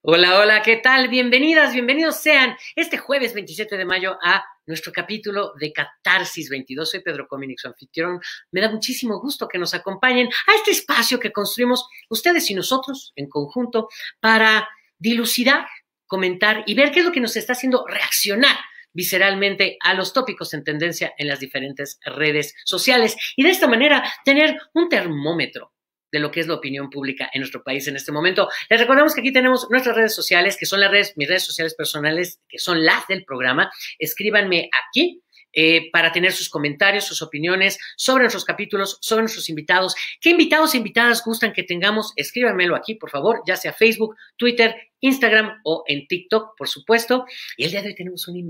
Hola, hola, ¿qué tal? Bienvenidas, bienvenidos sean este jueves 27 de mayo a nuestro capítulo de Catarsis 22. Soy Pedro Cominic, su anfitrión. Me da muchísimo gusto que nos acompañen a este espacio que construimos ustedes y nosotros en conjunto para dilucidar, comentar y ver qué es lo que nos está haciendo reaccionar visceralmente a los tópicos en tendencia en las diferentes redes sociales y de esta manera tener un termómetro de lo que es la opinión pública en nuestro país en este momento. Les recordamos que aquí tenemos nuestras redes sociales, que son mis redes sociales personales, que son las del programa. Escríbanme aquí para tener sus comentarios, sus opiniones sobre nuestros capítulos, sobre nuestros invitados. ¿Qué invitados e invitadas gustan que tengamos? Escríbanmelo aquí, por favor, ya sea Facebook, Twitter, Instagram o en TikTok, por supuesto. Y el día de hoy tenemos una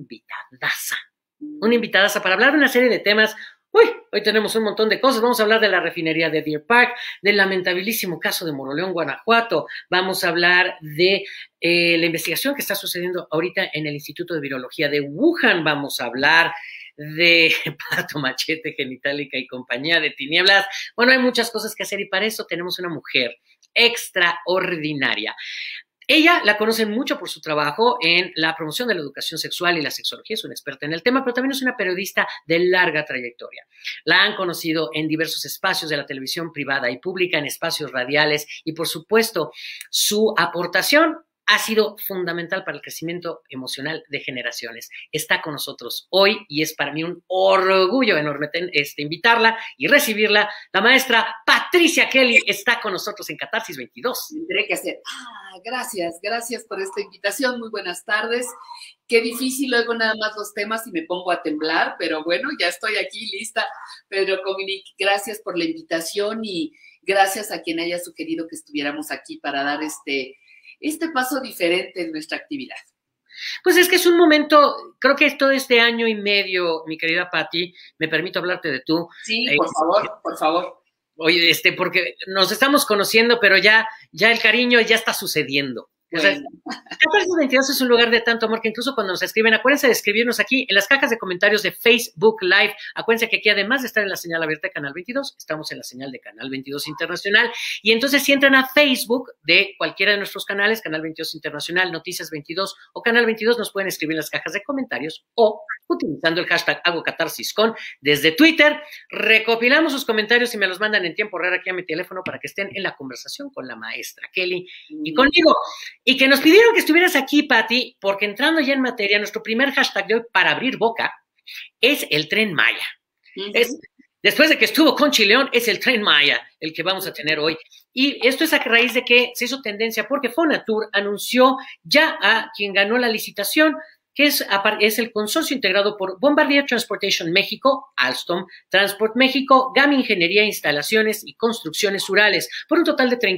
invitadaza para hablar de una serie de temas. Hoy tenemos un montón de cosas. Vamos a hablar de la refinería de Deer Park, del lamentabilísimo caso de Moroleón, Guanajuato. Vamos a hablar de la investigación que está sucediendo ahorita en el Instituto de Virología de Wuhan. Vamos a hablar de Pato Machete, Genitalica y compañía de tinieblas. Bueno, hay muchas cosas que hacer y para eso tenemos una mujer extraordinaria. Ella la conocen mucho por su trabajo en la promoción de la educación sexual y la sexología, es una experta en el tema, pero también es una periodista de larga trayectoria. La han conocido en diversos espacios de la televisión privada y pública, en espacios radiales y, por supuesto, su aportación ha sido fundamental para el crecimiento emocional de generaciones. Está con nosotros hoy y es para mí un orgullo enorme invitarla y recibirla. La maestra Patricia Kelly está con nosotros en Catarsis 22. Tendré que hacer, gracias por esta invitación, muy buenas tardes. Qué difícil luego nada más los temas y me pongo a temblar, pero bueno, ya estoy aquí lista. Pedro Cominic, gracias por la invitación y gracias a quien haya sugerido que estuviéramos aquí para dar este paso diferente en nuestra actividad. Pues es que es un momento, creo que todo este año y medio, mi querida Pati, me permito hablarte de tú. Sí, por favor. Oye, porque nos estamos conociendo, pero ya el cariño ya está sucediendo. Bueno. O sea, Catarsis 22 es un lugar de tanto amor que incluso cuando nos escriben, acuérdense de escribirnos aquí en las cajas de comentarios de Facebook Live. Acuérdense que aquí, además de estar en la señal abierta de Canal 22, estamos en la señal de Canal 22 Internacional. Y entonces, si entran a Facebook de cualquiera de nuestros canales, Canal 22 Internacional, Noticias 22 o Canal 22, nos pueden escribir en las cajas de comentarios o utilizando el hashtag HagoCatarsisCon desde Twitter. Recopilamos sus comentarios y me los mandan en tiempo real aquí a mi teléfono para que estén en la conversación con la maestra Kelly y conmigo. Y que nos pidieron que estuvieras aquí, Pati, porque entrando ya en materia, nuestro primer hashtag de hoy para abrir boca es el Tren Maya. Después de que estuvo Conchi León, es el Tren Maya el que vamos a tener hoy. Y esto es a raíz de que se hizo tendencia porque Fonatur anunció ya a quien ganó la licitación, que es el consorcio integrado por Bombardier Transportation México, Alstom, Transport México, GAM Ingeniería, Instalaciones y Construcciones Rurales, por un total de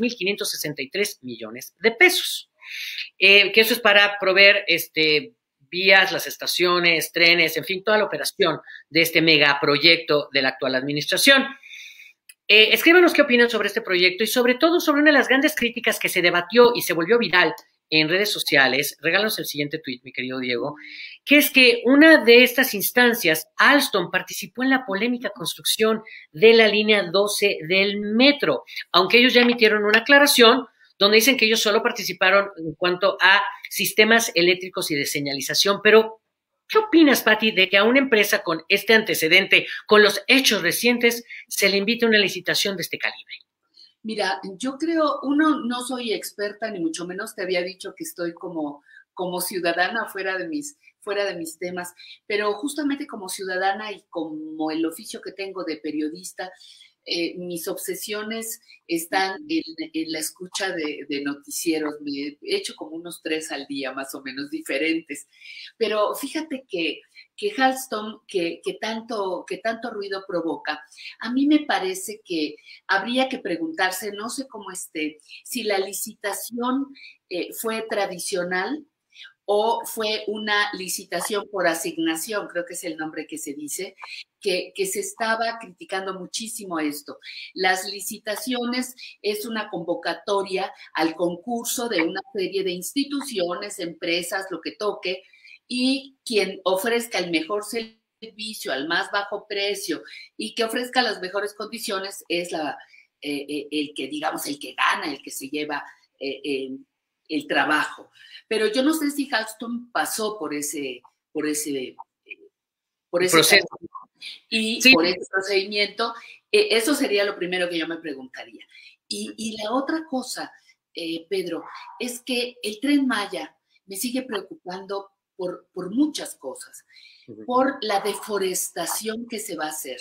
36,563 millones de pesos. Que eso es para proveer vías, las estaciones, trenes, en fin, toda la operación de este megaproyecto de la actual administración. Escríbanos qué opinan sobre este proyecto y sobre todo sobre una de las grandes críticas que se debatió y se volvió viral en redes sociales. Regálanos el siguiente tweet, mi querido Diego, que es que una de estas instancias, Alstom, participó en la polémica construcción de la línea 12 del metro, aunque ellos ya emitieron una aclaración donde dicen que ellos solo participaron en cuanto a sistemas eléctricos y de señalización. Pero, ¿qué opinas, Pati, de que a una empresa con este antecedente, con los hechos recientes, se le invite a una licitación de este calibre? Mira, yo creo, no soy experta, ni mucho menos te había dicho que estoy como ciudadana fuera de mis temas, pero justamente como ciudadana y como el oficio que tengo de periodista, mis obsesiones están en la escucha de noticieros. Me he hecho como unos 3 al día, más o menos, diferentes. Pero fíjate que Alstom, que tanto ruido provoca, a mí me parece que habría que preguntarse, no sé cómo si la licitación fue tradicional o fue una licitación por asignación, creo que es el nombre que se dice, que se estaba criticando muchísimo esto. Las licitaciones es una convocatoria al concurso de una serie de instituciones, empresas, lo que toque, y quien ofrezca el mejor servicio al más bajo precio y que ofrezca las mejores condiciones es el que, digamos, el que gana, el que se lleva el trabajo. Pero yo no sé si Alstom pasó por ese proceso. Y sí, por ese procedimiento, eso sería lo primero que yo me preguntaría. Y la otra cosa, Pedro, es que el Tren Maya me sigue preocupando por muchas cosas. Por la deforestación que se va a hacer,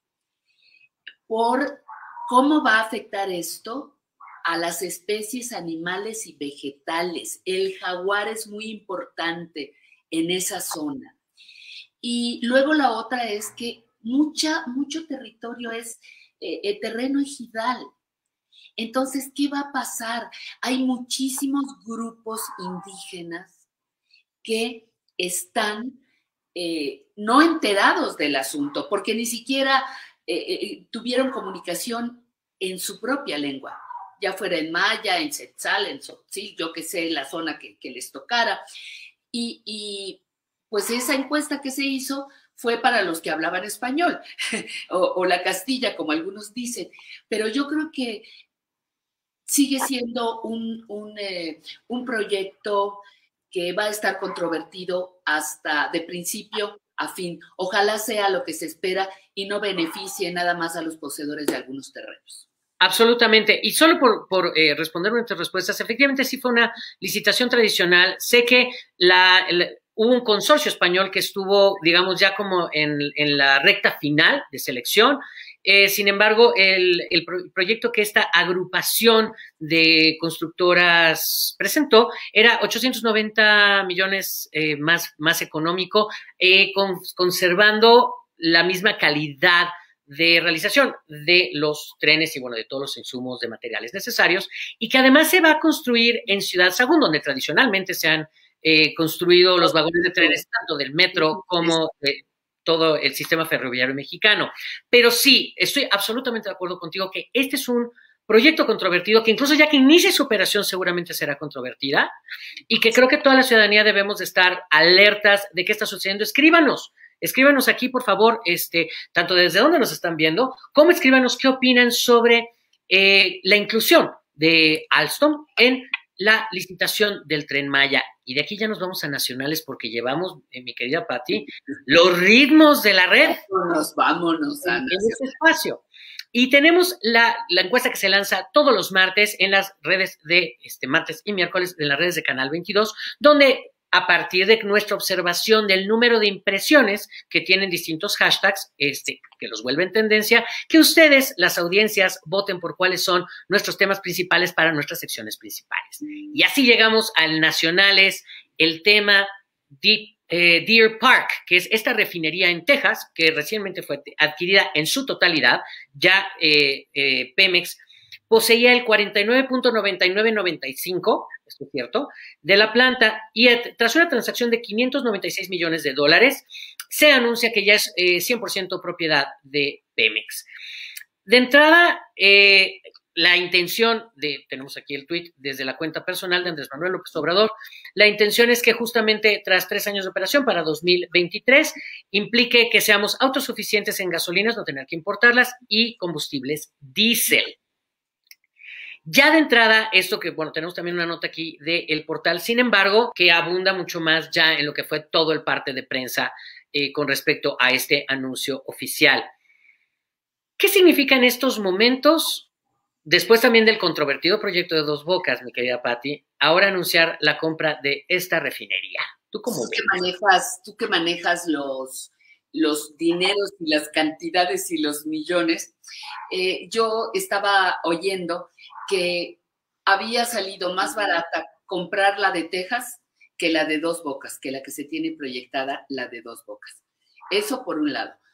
por cómo va a afectar esto a las especies animales y vegetales. El jaguar es muy importante en esa zona. Y luego la otra es que mucho territorio es terreno ejidal. Entonces, ¿qué va a pasar? Hay muchísimos grupos indígenas que están no enterados del asunto, porque ni siquiera tuvieron comunicación en su propia lengua, ya fuera en maya, en tzetzal, en tzotzil, yo que sé, la zona que les tocara. Y pues esa encuesta que se hizo fue para los que hablaban español, o la castilla, como algunos dicen, pero yo creo que sigue siendo un proyecto que va a estar controvertido hasta de principio a fin. Ojalá sea lo que se espera y no beneficie nada más a los poseedores de algunos terrenos. Absolutamente. Y solo por responder nuestras respuestas, efectivamente sí fue una licitación tradicional. Sé que hubo un consorcio español que estuvo, digamos, ya como en la recta final de selección. Sin embargo, el proyecto que esta agrupación de constructoras presentó era 890 millones más económico, conservando la misma calidad de realización de los trenes y, bueno, de todos los insumos de materiales necesarios, y que además se va a construir en Ciudad Sagún, donde tradicionalmente se han construido los vagones de trenes, tanto del metro como de todo el sistema ferroviario mexicano. Pero sí, estoy absolutamente de acuerdo contigo que este es un proyecto controvertido, que incluso ya que inicie su operación seguramente será controvertida, y que creo que toda la ciudadanía debemos de estar alertas de qué está sucediendo. Escríbanos aquí, por favor, tanto desde dónde nos están viendo, como escríbanos qué opinan sobre la inclusión de Alstom en la licitación del Tren Maya. Y de aquí ya nos vamos a nacionales porque llevamos, mi querida Pati, los ritmos de la red. Vámonos en este espacio. Y tenemos la encuesta que se lanza todos los martes en las redes de martes y miércoles, en las redes de Canal 22, donde a partir de nuestra observación del número de impresiones que tienen distintos hashtags, que los vuelven tendencia, que ustedes, las audiencias, voten por cuáles son nuestros temas principales para nuestras secciones principales. Y así llegamos al Nacionales, el tema Deer Park, que es esta refinería en Texas, que recientemente fue adquirida en su totalidad. Ya Pemex poseía el 49.9995%, esto es cierto, de la planta, y tras una transacción de $596 millones, se anuncia que ya es 100% propiedad de Pemex. De entrada, la intención tenemos aquí el tuit desde la cuenta personal de Andrés Manuel López Obrador, la intención es que justamente tras 3 años de operación para 2023 implique que seamos autosuficientes en gasolinas, no tener que importarlas, y combustibles diésel. Ya de entrada, esto que, bueno, tenemos también una nota aquí del portal, sin embargo, que abunda mucho más ya en lo que fue todo el parte de prensa con respecto a este anuncio oficial. ¿Qué significa en estos momentos, después también del controvertido proyecto de Dos Bocas, mi querida Patti, ahora anunciar la compra de esta refinería? ¿Tú cómo ves? Tú que manejas los dineros y las cantidades y los millones, yo estaba oyendo que había salido más barata comprar la de Texas que la de Dos Bocas, que la que se tiene proyectada, la de Dos Bocas. Eso por un lado.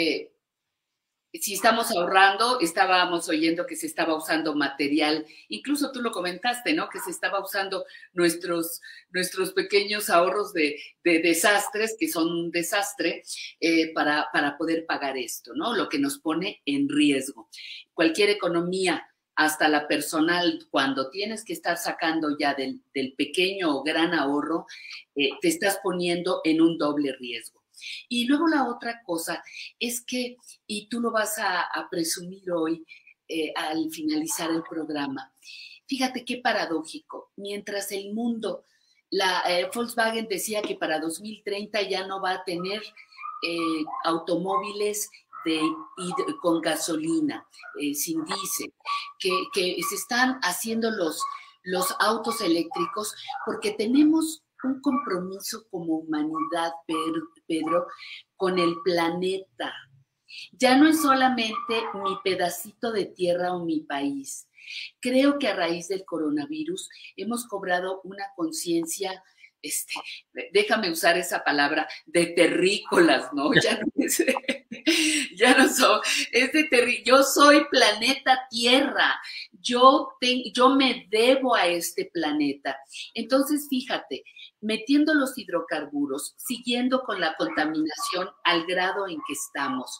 Si estamos ahorrando, estábamos oyendo que se estaba usando material, incluso tú lo comentaste, ¿no? Que se estaba usando nuestros pequeños ahorros de desastres, que son un desastre, para poder pagar esto, ¿no? Lo que nos pone en riesgo. Cualquier economía, hasta la personal, cuando tienes que estar sacando ya del pequeño o gran ahorro, te estás poniendo en un doble riesgo. Y luego la otra cosa es que, y tú lo vas a presumir hoy al finalizar el programa, Fíjate qué paradójico. Mientras el mundo, Volkswagen decía que para 2030 ya no va a tener automóviles con gasolina, sin diésel, que se están haciendo los autos eléctricos porque tenemos un compromiso como humanidad, Pedro, con el planeta. Ya no es solamente mi pedacito de tierra o mi país. Creo que a raíz del coronavirus hemos cobrado una conciencia, déjame usar esa palabra, de terrícolas, ¿no? Ya no soy, yo soy planeta Tierra, yo me debo a este planeta. Entonces, fíjate, metiendo los hidrocarburos, siguiendo con la contaminación al grado en que estamos,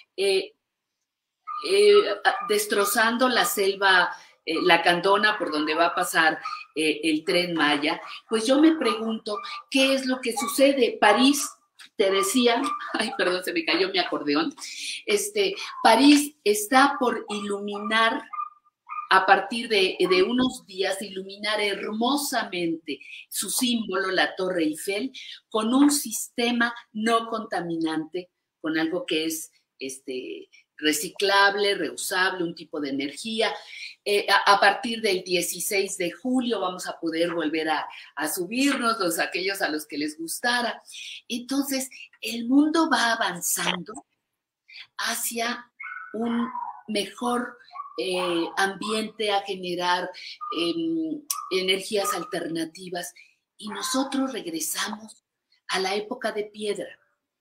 destrozando la selva lacandona por donde va a pasar el Tren Maya, pues yo me pregunto qué es lo que sucede. París, te decía, ay, perdón, se me cayó mi acordeón, París está por iluminar, a partir de unos días, iluminar hermosamente su símbolo, la Torre Eiffel, con un sistema no contaminante, con algo que es reciclable, reusable, un tipo de energía. A partir del 16 de julio vamos a poder volver a subirnos, aquellos a los que les gustara. Entonces, el mundo va avanzando hacia un mejor ambiente, a generar energías alternativas, y nosotros regresamos a la época de piedra.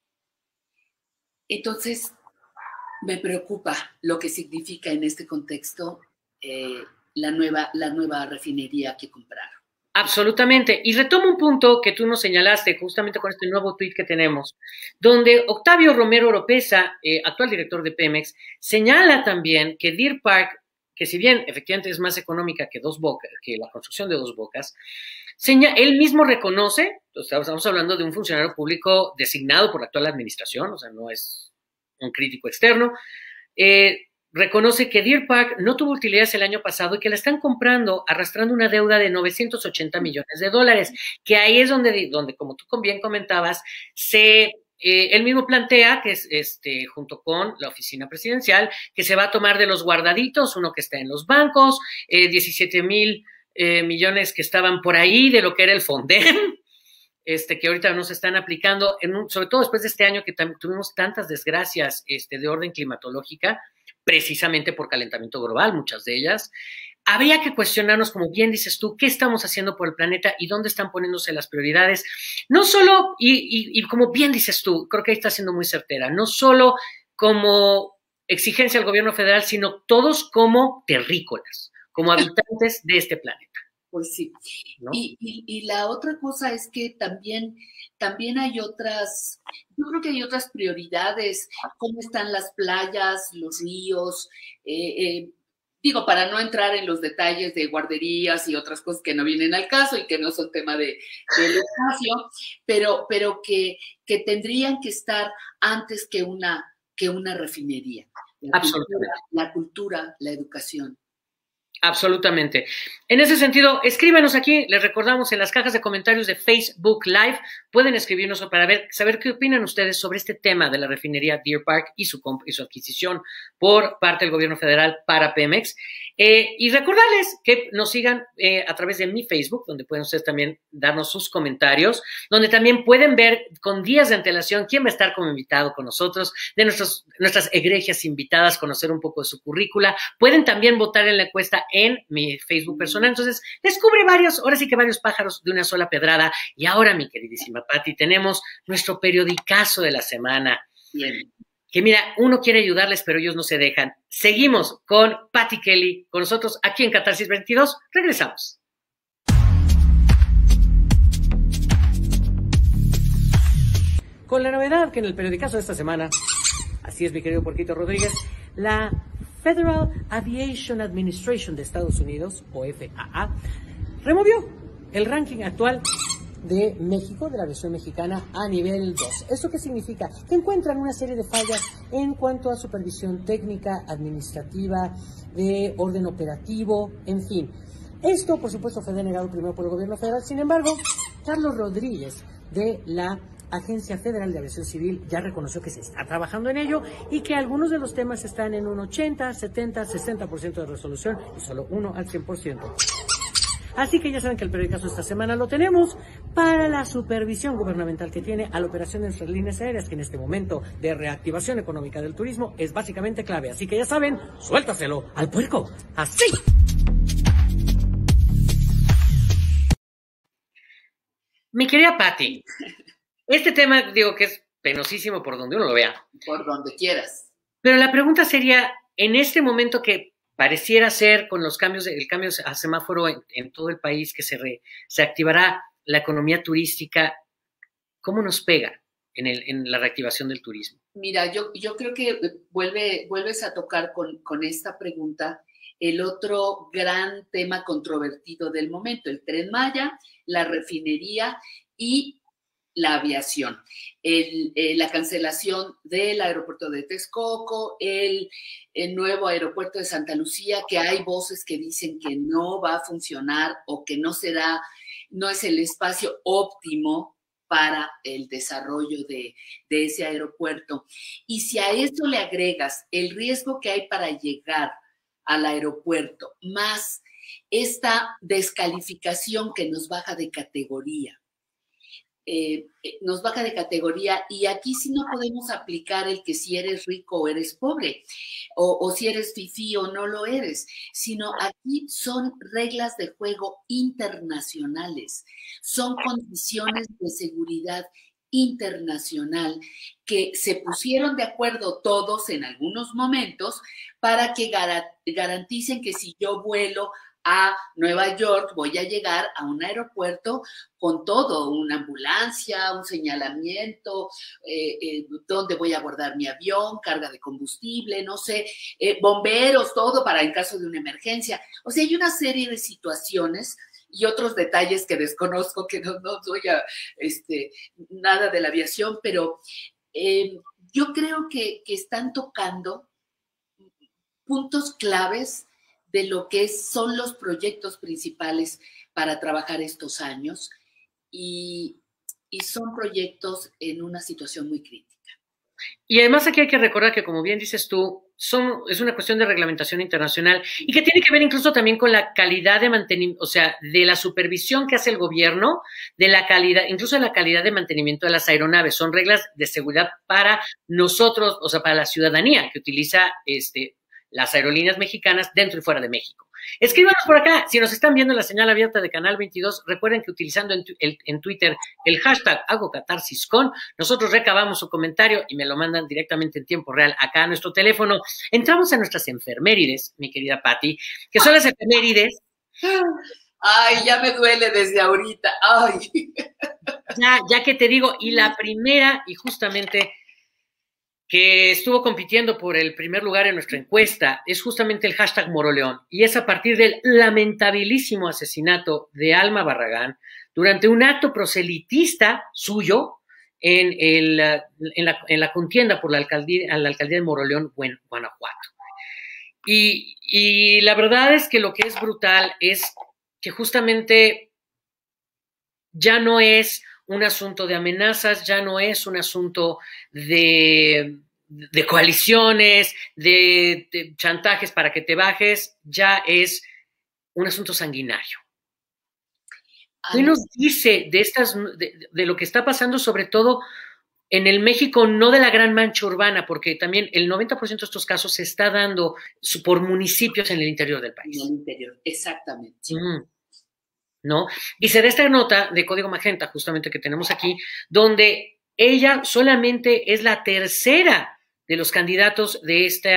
Entonces, me preocupa lo que significa en este contexto la nueva refinería que compraron. Absolutamente. Y retomo un punto que tú nos señalaste justamente con este nuevo tuit que tenemos, donde Octavio Romero Oropeza, actual director de Pemex, señala también que Deer Park, que si bien efectivamente es más económica que que la construcción de Dos Bocas, él mismo reconoce, estamos hablando de un funcionario público designado por la actual administración, o sea, no es un crítico externo, reconoce que Deer Park no tuvo utilidades el año pasado y que la están comprando arrastrando una deuda de $980 millones, que ahí es donde como tú bien comentabas, él mismo plantea que junto con la oficina presidencial, que se va a tomar de los guardaditos, uno que está en los bancos, 17,000 millones que estaban por ahí de lo que era el Fonden, que ahorita nos están aplicando, sobre todo después de este año que tuvimos tantas desgracias de orden climatológica, precisamente por calentamiento global, muchas de ellas. Habría que cuestionarnos, como bien dices tú, qué estamos haciendo por el planeta y dónde están poniéndose las prioridades. No solo, y como bien dices tú, creo que ahí está siendo muy certera, no solo como exigencia al gobierno federal, sino todos como terrícolas, como habitantes de este planeta. Pues sí. ¿No? Y la otra cosa es que también hay otras, yo creo que hay otras prioridades, cómo están las playas, los ríos, digo, para no entrar en los detalles de guarderías y otras cosas que no vienen al caso y que no son tema del espacio, pero que tendrían que estar antes que una refinería. La cultura, la educación. Absolutamente. En ese sentido, escríbanos aquí, les recordamos en las cajas de comentarios de Facebook Live, pueden escribirnos para saber qué opinan ustedes sobre este tema de la refinería Deer Park y su adquisición por parte del gobierno federal para Pemex. Y recordarles que nos sigan a través de mi Facebook, donde pueden ustedes también darnos sus comentarios, donde también pueden ver con días de antelación quién va a estar como invitado con nosotros, de nuestras egregias invitadas, conocer un poco de su currícula. Pueden también votar en la encuesta en mi Facebook personal. Entonces, descubre varios pájaros de una sola pedrada. Y ahora, mi queridísima Pati, tenemos nuestro periodicazo de la semana. Bien. Que mira, uno quiere ayudarles, pero ellos no se dejan. Seguimos con Pati Kelly, con nosotros aquí en Catarsis 22. Regresamos. Con la novedad que en el periodicazo de esta semana, así es, mi querido Porquito Rodríguez, la Federal Aviation Administration de Estados Unidos, o FAA, removió el ranking actual de México, de la aviación mexicana, a nivel 2. ¿Esto qué significa? Que encuentran una serie de fallas en cuanto a supervisión técnica, administrativa, de orden operativo, en fin. Esto, por supuesto, fue denegado primero por el gobierno federal. Sin embargo, Carlos Rodríguez, de la Agencia Federal de Aviación Civil, ya reconoció que se está trabajando en ello y que algunos de los temas están en un 80, 70, 60% de resolución y solo uno al 100%. Así que ya saben que el periodicazo esta semana lo tenemos para la supervisión gubernamental que tiene a la operación de nuestras líneas aéreas, que en este momento de reactivación económica del turismo es básicamente clave. Así que ya saben, suéltaselo al puerco. ¡Así! Mi querida Patti, este tema digo que es penosísimo por donde uno lo vea. Por donde quieras. Pero la pregunta sería, en este momento que pareciera ser con los cambios, el cambio a semáforo en todo el país, que se activará la economía turística, ¿cómo nos pega en la reactivación del turismo? Mira, yo creo que vuelves a tocar con esta pregunta el otro gran tema controvertido del momento, el Tren Maya, la refinería y la aviación. La cancelación del aeropuerto de Texcoco, el nuevo aeropuerto de Santa Lucía, que hay voces que dicen que no va a funcionar o que no es el espacio óptimo para el desarrollo de ese aeropuerto. Y si a eso le agregas el riesgo que hay para llegar al aeropuerto, más esta descalificación que nos baja de categoría, y aquí sí no podemos aplicar el que si eres rico o eres pobre, o si eres fifí o no lo eres, sino aquí son reglas de juego internacionales, son condiciones de seguridad internacional que se pusieron de acuerdo todos en algunos momentos para que garanticen que si yo vuelo a Nueva York voy a llegar a un aeropuerto con todo, una ambulancia, un señalamiento, dónde voy a guardar mi avión, carga de combustible, no sé, bomberos, todo para en caso de una emergencia. O sea, hay una serie de situaciones y otros detalles que desconozco, que no soy nada de la aviación, pero yo creo que están tocando puntos claves de lo que son los proyectos principales para trabajar estos años y son proyectos en una situación muy crítica. Y además aquí hay que recordar que, como bien dices tú, es una cuestión de reglamentación internacional y que tiene que ver incluso también con la calidad de mantenimiento, o sea, de la supervisión que hace el gobierno, de la calidad, incluso de la calidad de mantenimiento de las aeronaves. Son reglas de seguridad para nosotros, o sea, para la ciudadanía que utiliza las aerolíneas mexicanas dentro y fuera de México. Escríbanos por acá, si nos están viendo en la señal abierta de Canal 22, recuerden que utilizando en Twitter el hashtag HagoCatarsisCon, nosotros recabamos su comentario y me lo mandan directamente en tiempo real acá a nuestro teléfono. Entramos a nuestras efemérides, mi querida Patti, que son las efemérides. Ay, ya me duele desde ahorita, ay. Ya que te digo, y la primera, y justamente que estuvo compitiendo por el primer lugar en nuestra encuesta, es justamente el hashtag Moroleón, y es a partir del lamentabilísimo asesinato de Alma Barragán durante un acto proselitista suyo en la contienda por la alcaldía de Moroleón, Guanajuato. Y la verdad es que lo que es brutal es que justamente ya no es un asunto de amenazas, ya no es un asunto de coaliciones, de chantajes para que te bajes, ya es un asunto sanguinario. ¿Qué nos dice de lo que está pasando, sobre todo en el México, no de la gran mancha urbana, porque también el 90% de estos casos se está dando por municipios en el interior del país? En el interior, exactamente. ¿No? Y se da esta nota de Código Magenta, justamente que tenemos aquí, donde ella solamente es la tercera de los candidatos de este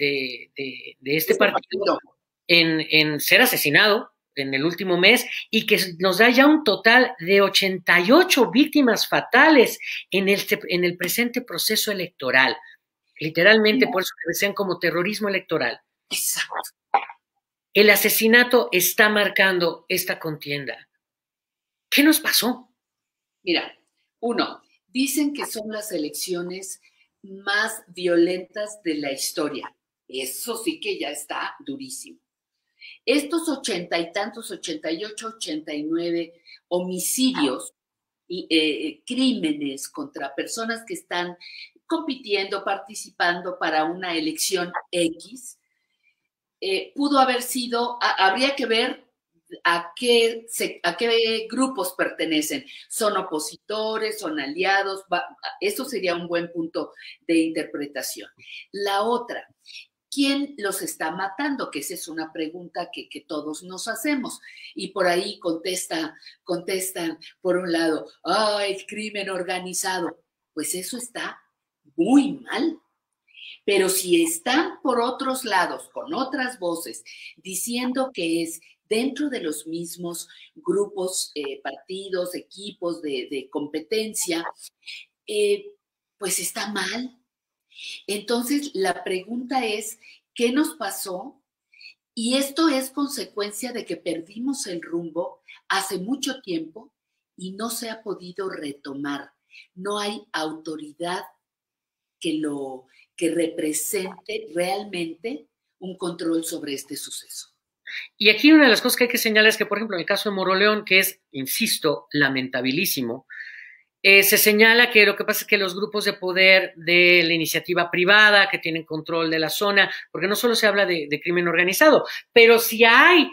partido en ser asesinado en el último mes, y que nos da ya un total de 88 víctimas fatales en el presente proceso electoral. Literalmente, por eso que decían como terrorismo electoral. Exacto. El asesinato está marcando esta contienda. ¿Qué nos pasó? Mira, dicen que son las elecciones más violentas de la historia. Eso sí que ya está durísimo. estos 80 y tantos, 88, 89 homicidios y crímenes contra personas que están compitiendo, participando para una elección X, pudo haber sido, habría que ver a qué grupos pertenecen. ¿Son opositores? ¿Son aliados? Eso sería un buen punto de interpretación. La otra, ¿quién los está matando? Que esa es una pregunta que todos nos hacemos. Y por ahí contestan, por un lado, el crimen organizado. Pues eso está muy mal. Pero si están por otros lados, con otras voces, diciendo que es dentro de los mismos grupos, partidos, equipos de competencia, pues está mal. Entonces, la pregunta es, ¿qué nos pasó? Y esto es consecuencia de que perdimos el rumbo hace mucho tiempo y no se ha podido retomar. No hay autoridad que represente realmente un control sobre este suceso. Y aquí una de las cosas que hay que señalar es que, por ejemplo, en el caso de Moroleón, que es, insisto, lamentabilísimo, se señala que lo que pasa es que los grupos de poder de la iniciativa privada que tienen control de la zona, porque no solo se habla de crimen organizado, pero si hay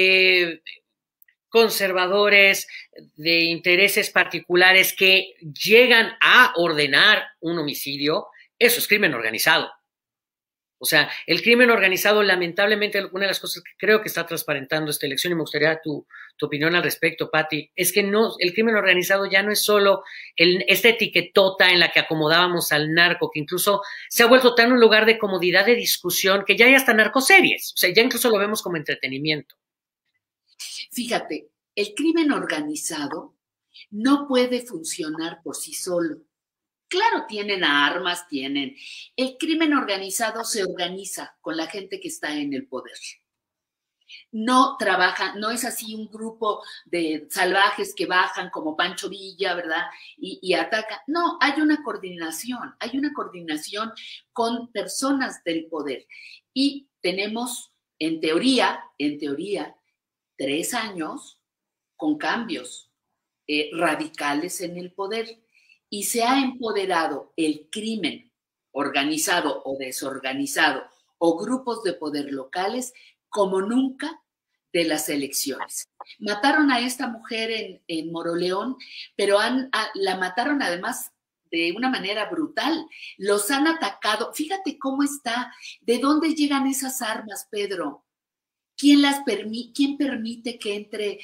conservadores de intereses particulares que llegan a ordenar un homicidio, eso es crimen organizado. O sea, el crimen organizado, lamentablemente, una de las cosas que creo que está transparentando esta elección, y me gustaría tu opinión al respecto, Patti, es que no, el crimen organizado ya no es solo esta etiquetota en la que acomodábamos al narco, que incluso se ha vuelto tan un lugar de comodidad de discusión que ya hay hasta narcoseries. O sea, ya incluso lo vemos como entretenimiento. Fíjate, el crimen organizado no puede funcionar por sí solo. Claro, tienen armas, El crimen organizado se organiza con la gente que está en el poder. No trabaja, no es así un grupo de salvajes que bajan como Pancho Villa, ¿verdad? Y atacan. No, hay una coordinación con personas del poder. Y tenemos, en teoría, 3 años con cambios radicales en el poder. Y se ha empoderado el crimen organizado o desorganizado o grupos de poder locales como nunca de las elecciones. Mataron a esta mujer en Moroleón, pero la mataron además de una manera brutal. Los han atacado. Fíjate cómo está. ¿De dónde llegan esas armas, Pedro? ¿Quién permite que entre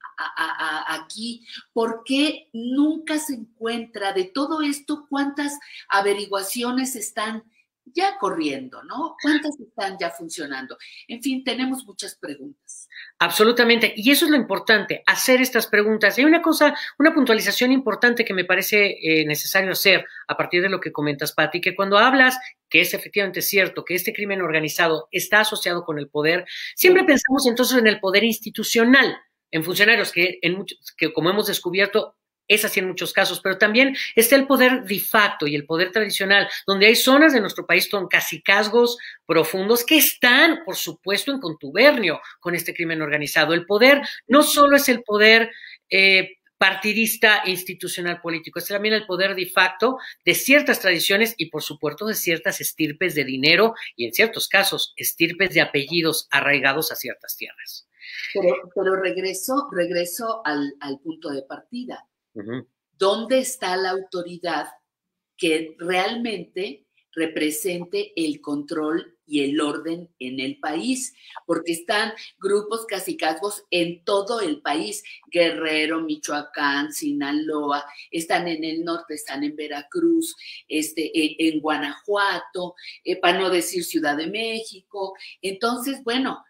aquí? ¿Por qué nunca se encuentra de todo esto? ¿Cuántas averiguaciones están ya corriendo, no? ¿Cuántas están ya funcionando? En fin, tenemos muchas preguntas. Absolutamente, y eso es lo importante, hacer estas preguntas. Hay una puntualización importante que me parece necesario hacer a partir de lo que comentas, Patti, que cuando hablas, que es efectivamente cierto, que este crimen organizado está asociado con el poder, siempre pensamos entonces en el poder institucional, en funcionarios que como hemos descubierto, es así en muchos casos, pero también está el poder de facto y el poder tradicional, donde hay zonas de nuestro país con cacicazgos profundos que están, por supuesto, en contubernio con este crimen organizado. El poder no solo es el poder partidista, institucional, político, es también el poder de facto de ciertas tradiciones y, por supuesto, de ciertas estirpes de dinero y, en ciertos casos, estirpes de apellidos arraigados a ciertas tierras. Pero regreso al punto de partida. Uh-huh. ¿Dónde está la autoridad que realmente represente el control y el orden en el país? Porque están grupos cacicazgos en todo el país, Guerrero, Michoacán, Sinaloa, están en el norte, están en Veracruz, en Guanajuato, para no decir Ciudad de México. Entonces, bueno,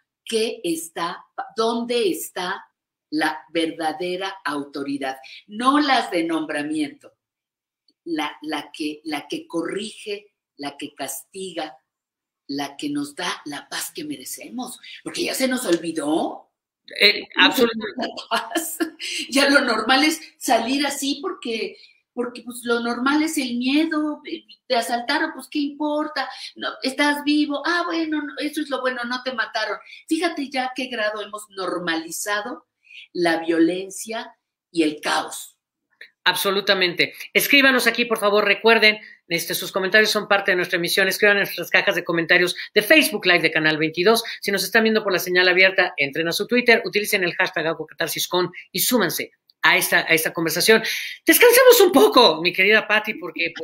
¿dónde está la verdadera autoridad? No las de nombramiento, la que corrige, la que castiga, la que nos da la paz que merecemos, porque ya se nos olvidó. Absolutamente. La paz. Ya lo normal es salir así porque porque pues lo normal es el miedo, te asaltaron, pues qué importa, no, estás vivo, bueno, no, eso es lo bueno, no te mataron. Fíjate ya a qué grado hemos normalizado la violencia y el caos. Absolutamente. Escríbanos aquí, por favor, recuerden, sus comentarios son parte de nuestra emisión, escriban en nuestras cajas de comentarios de Facebook Live de Canal 22. Si nos están viendo por la señal abierta, entren a su Twitter, utilicen el hashtag #AguaCatarsisCon y súmanse a esta conversación. Descansemos un poco, mi querida Patti, porque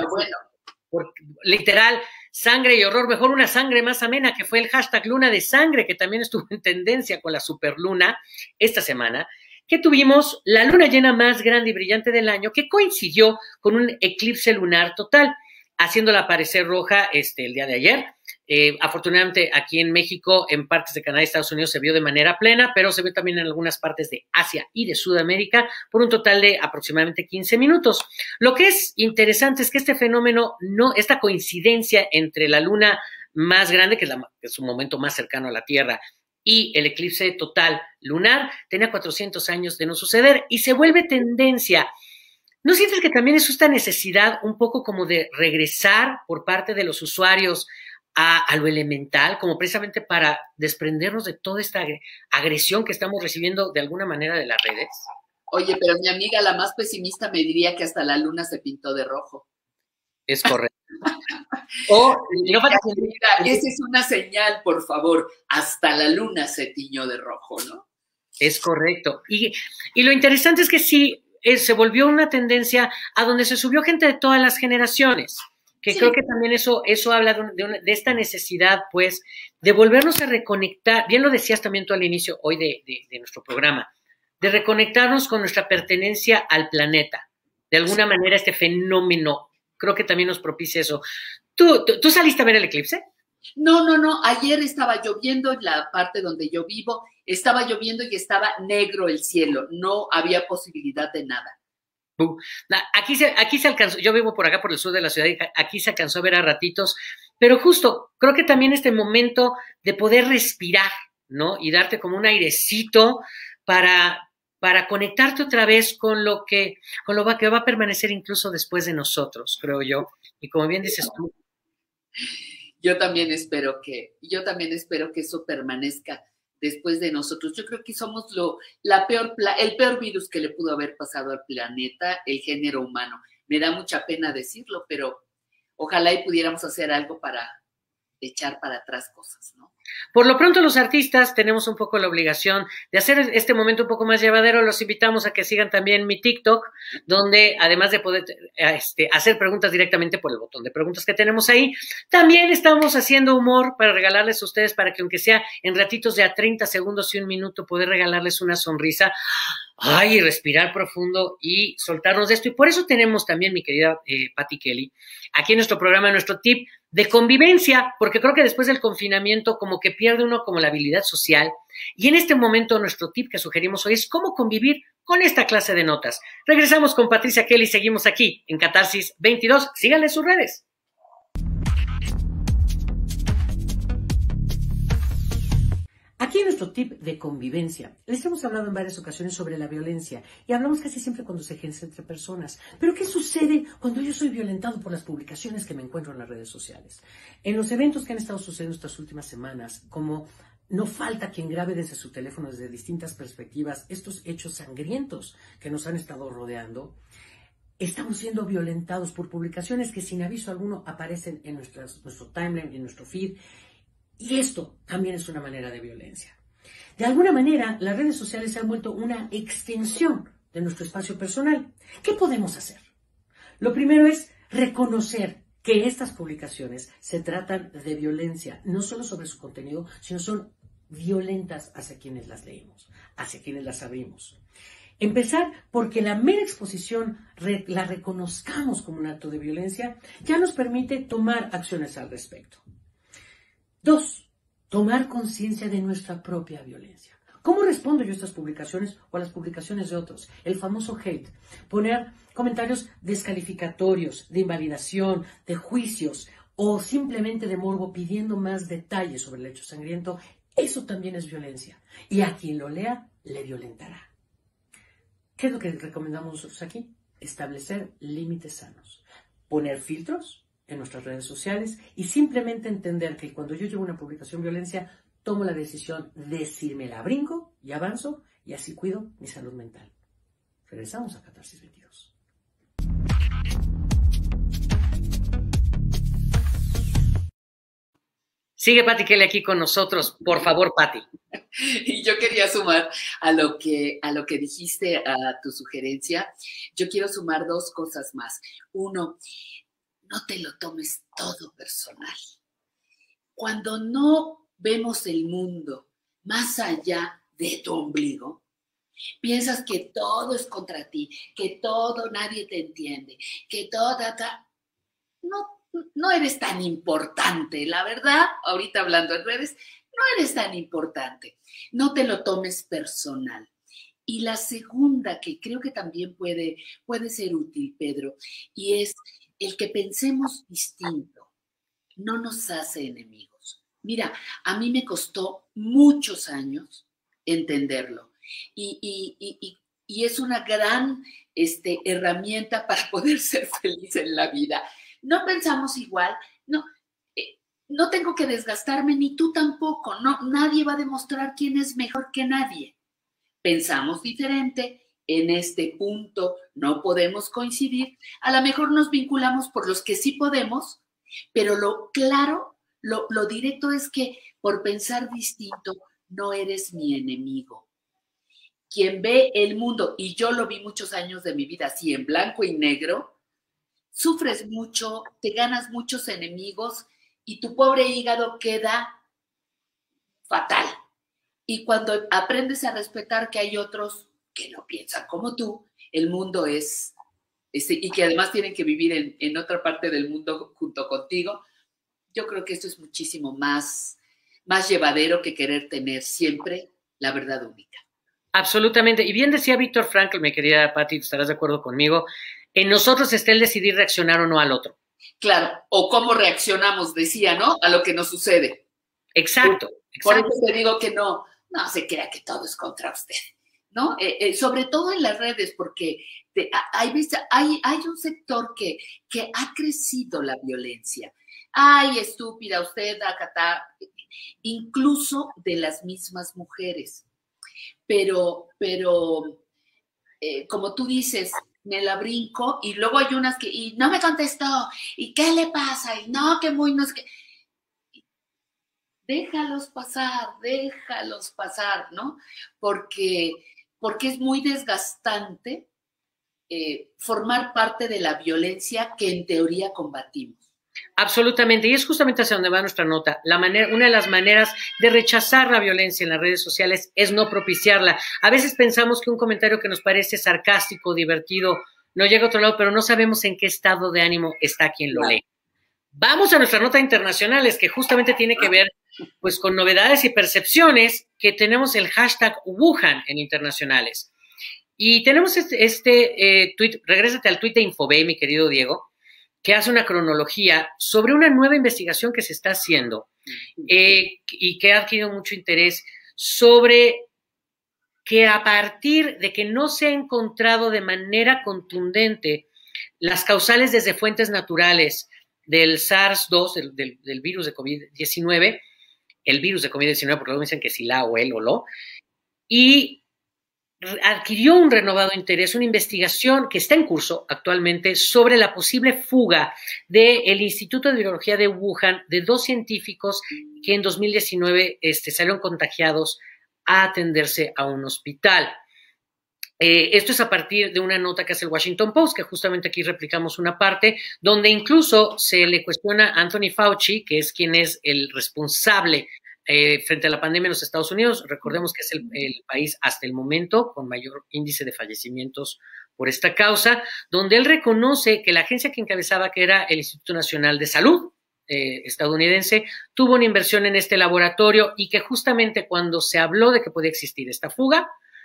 literal, sangre y horror, mejor una sangre más amena, que fue el hashtag Luna de Sangre, que también estuvo en tendencia con la superluna esta semana, que tuvimos la luna llena más grande y brillante del año, que coincidió con un eclipse lunar total, haciéndola aparecer roja el día de ayer. Afortunadamente aquí en México, en partes de Canadá y Estados Unidos se vio de manera plena, pero se vio también en algunas partes de Asia y de Sudamérica por un total de aproximadamente 15 minutos. Lo que es interesante es que este fenómeno, esta coincidencia entre la luna más grande, que es un momento más cercano a la Tierra, y el eclipse total lunar, tenía 400 años de no suceder y se vuelve tendencia. ¿No sientes que también es esta necesidad un poco como de regresar por parte de los usuarios a lo elemental, como precisamente para desprendernos de toda esta agresión que estamos recibiendo de alguna manera de las redes? Oye, pero mi amiga, la más pesimista, me diría que hasta la luna se pintó de rojo. Es correcto. Esa es una señal, por favor, hasta la luna se tiñó de rojo, ¿no? Es correcto. Y lo interesante es que sí, se volvió una tendencia a donde se subió gente de todas las generaciones, que sí. Creo que también eso habla de esta necesidad, pues, de volvernos a reconectar, bien lo decías también tú al inicio hoy de nuestro programa, de reconectarnos con nuestra pertenencia al planeta. De alguna manera este fenómeno, creo que también nos propicia eso. ¿Tú saliste a ver el eclipse? No. Ayer estaba lloviendo en la parte donde yo vivo, estaba lloviendo y estaba negro el cielo. No había posibilidad de nada. Aquí se alcanzó, yo vivo por acá por el sur de la ciudad y aquí se alcanzó a ver a ratitos, pero justo creo que también este momento de poder respirar, ¿no? Y darte como un airecito para conectarte otra vez con lo que va a permanecer incluso después de nosotros, creo yo. Y como bien dices tú. Yo también espero que eso permanezca después de nosotros. Yo creo que somos el peor virus que le pudo haber pasado al planeta, el género humano. Me da mucha pena decirlo, pero ojalá y pudiéramos hacer algo para echar para atrás cosas, ¿no? Por lo pronto los artistas tenemos un poco la obligación de hacer este momento un poco más llevadero. Los invitamos a que sigan también mi TikTok, donde además de poder hacer preguntas directamente por el botón de preguntas que tenemos ahí, también estamos haciendo humor para regalarles a ustedes, para que aunque sea en ratitos de a 30 segundos y un minuto, poder regalarles una sonrisa. Ay, respirar profundo y soltarnos de esto. Y por eso tenemos también, mi querida Patti Kelly, aquí en nuestro programa, nuestro tip de convivencia, porque creo que después del confinamiento como que pierde uno como la habilidad social. Y en este momento nuestro tip que sugerimos hoy es cómo convivir con esta clase de notas. Regresamos con Patricia Kelly, seguimos aquí en Catarsis 22. Síganle en sus redes. Aquí en nuestro tip de convivencia, les hemos hablado en varias ocasiones sobre la violencia y hablamos casi siempre cuando se ejerce entre personas. Pero ¿qué sucede cuando yo soy violentado por las publicaciones que me encuentro en las redes sociales? En los eventos que han estado sucediendo estas últimas semanas, como no falta quien grabe desde su teléfono desde distintas perspectivas estos hechos sangrientos que nos han estado rodeando, estamos siendo violentados por publicaciones que sin aviso alguno aparecen en nuestro timeline, en nuestro feed. Y esto también es una manera de violencia. De alguna manera, las redes sociales se han vuelto una extensión de nuestro espacio personal. ¿Qué podemos hacer? Lo primero es reconocer que estas publicaciones se tratan de violencia, no solo sobre su contenido, sino son violentas hacia quienes las leemos, hacia quienes las abrimos. Empezar porque la mera exposición la reconozcamos como un acto de violencia ya nos permite tomar acciones al respecto. 2. Tomar conciencia de nuestra propia violencia. ¿Cómo respondo yo a estas publicaciones o a las publicaciones de otros? El famoso hate. Poner comentarios descalificatorios, de invalidación, de juicios o simplemente de morbo pidiendo más detalles sobre el hecho sangriento. Eso también es violencia. Y a quien lo lea, le violentará. ¿Qué es lo que recomendamos nosotros aquí? establecer límites sanos, poner filtros en nuestras redes sociales y simplemente entender que cuando yo llevo una publicación violencia, tomo la decisión de si me la brinco y avanzo y así cuido mi salud mental. Regresamos a Catarsis 22. Sigue Pati Kelly aquí con nosotros. Por favor, Pati. Y yo quería sumar a lo que dijiste, a tu sugerencia. Yo quiero sumar 2 cosas más. Uno, no te lo tomes todo personal. Cuando no vemos el mundo más allá de tu ombligo, piensas que todo es contra ti, que todo nadie te entiende, que todo, no eres tan importante, la verdad, ahorita hablando en redes, no eres tan importante, no te lo tomes personal. Y la segunda, que creo que también puede ser útil, Pedro, y es el que pensemos distinto, no nos hace enemigos. Mira, a mí me costó muchos años entenderlo, y es una gran herramienta para poder ser feliz en la vida. No pensamos igual, no tengo que desgastarme, ni tú tampoco, nadie va a demostrar quién es mejor que nadie. Pensamos diferente, en este punto no podemos coincidir, a lo mejor nos vinculamos por los que sí podemos, pero lo claro, lo directo es que por pensar distinto no eres mi enemigo. Quien ve el mundo, y yo lo vi muchos años de mi vida así en blanco y negro, sufres mucho, te ganas muchos enemigos y tu pobre hígado queda fatal. Y cuando aprendes a respetar que hay otros que no piensan como tú, el mundo es, y que además tienen que vivir en otra parte del mundo junto contigo, yo creo que esto es muchísimo más llevadero que querer tener siempre la verdad única. Absolutamente. Y bien decía Víctor Frankl, mi querida Pati, estarás de acuerdo conmigo, en nosotros está el decidir reaccionar o no al otro. Claro, o cómo reaccionamos, decía, ¿no? A lo que nos sucede. Exacto. Por eso te digo que no se crea que todo es contra usted, ¿no? Sobre todo en las redes, porque hay un sector que ha crecido la violencia. Ay, estúpida usted, acá, incluso de las mismas mujeres. Pero como tú dices, me la brinco y luego hay unas que, y no me contestó, y qué le pasa, y no, que muy, no es que... Déjalos pasar, ¿no? Porque es muy desgastante formar parte de la violencia que en teoría combatimos. Absolutamente, y es justamente hacia donde va nuestra nota. Una de las maneras de rechazar la violencia en las redes sociales es no propiciarla. A veces pensamos que un comentario que nos parece sarcástico, divertido, no llega a otro lado, pero no sabemos en qué estado de ánimo está quien lo lee. Vamos a nuestra nota internacionales, que justamente tiene que ver pues con novedades y percepciones, que tenemos el hashtag Wuhan en internacionales. Y tenemos tweet, regrésate al tweet de Infobay, mi querido Diego, que hace una cronología sobre una nueva investigación que se está haciendo y que ha adquirido mucho interés sobre que a partir de que no se ha encontrado de manera contundente las causales desde fuentes naturales del SARS-2, del virus de COVID-19, el virus de COVID-19, porque luego dicen que si la o él o lo, y adquirió un renovado interés, una investigación que está en curso actualmente sobre la posible fuga del Instituto de Virología de Wuhan de 2 científicos que en 2019 salieron contagiados a atenderse a un hospital. Esto es a partir de una nota que hace el Washington Post, que justamente aquí replicamos una parte, donde incluso se le cuestiona a Anthony Fauci, que es quien es el responsable frente a la pandemia en los Estados Unidos. Recordemos que es el país hasta el momento con mayor índice de fallecimientos por esta causa, donde él reconoce que la agencia que encabezaba, que era el Instituto Nacional de Salud estadounidense, tuvo una inversión en este laboratorio y que justamente cuando se habló de que podía existir esta fuga,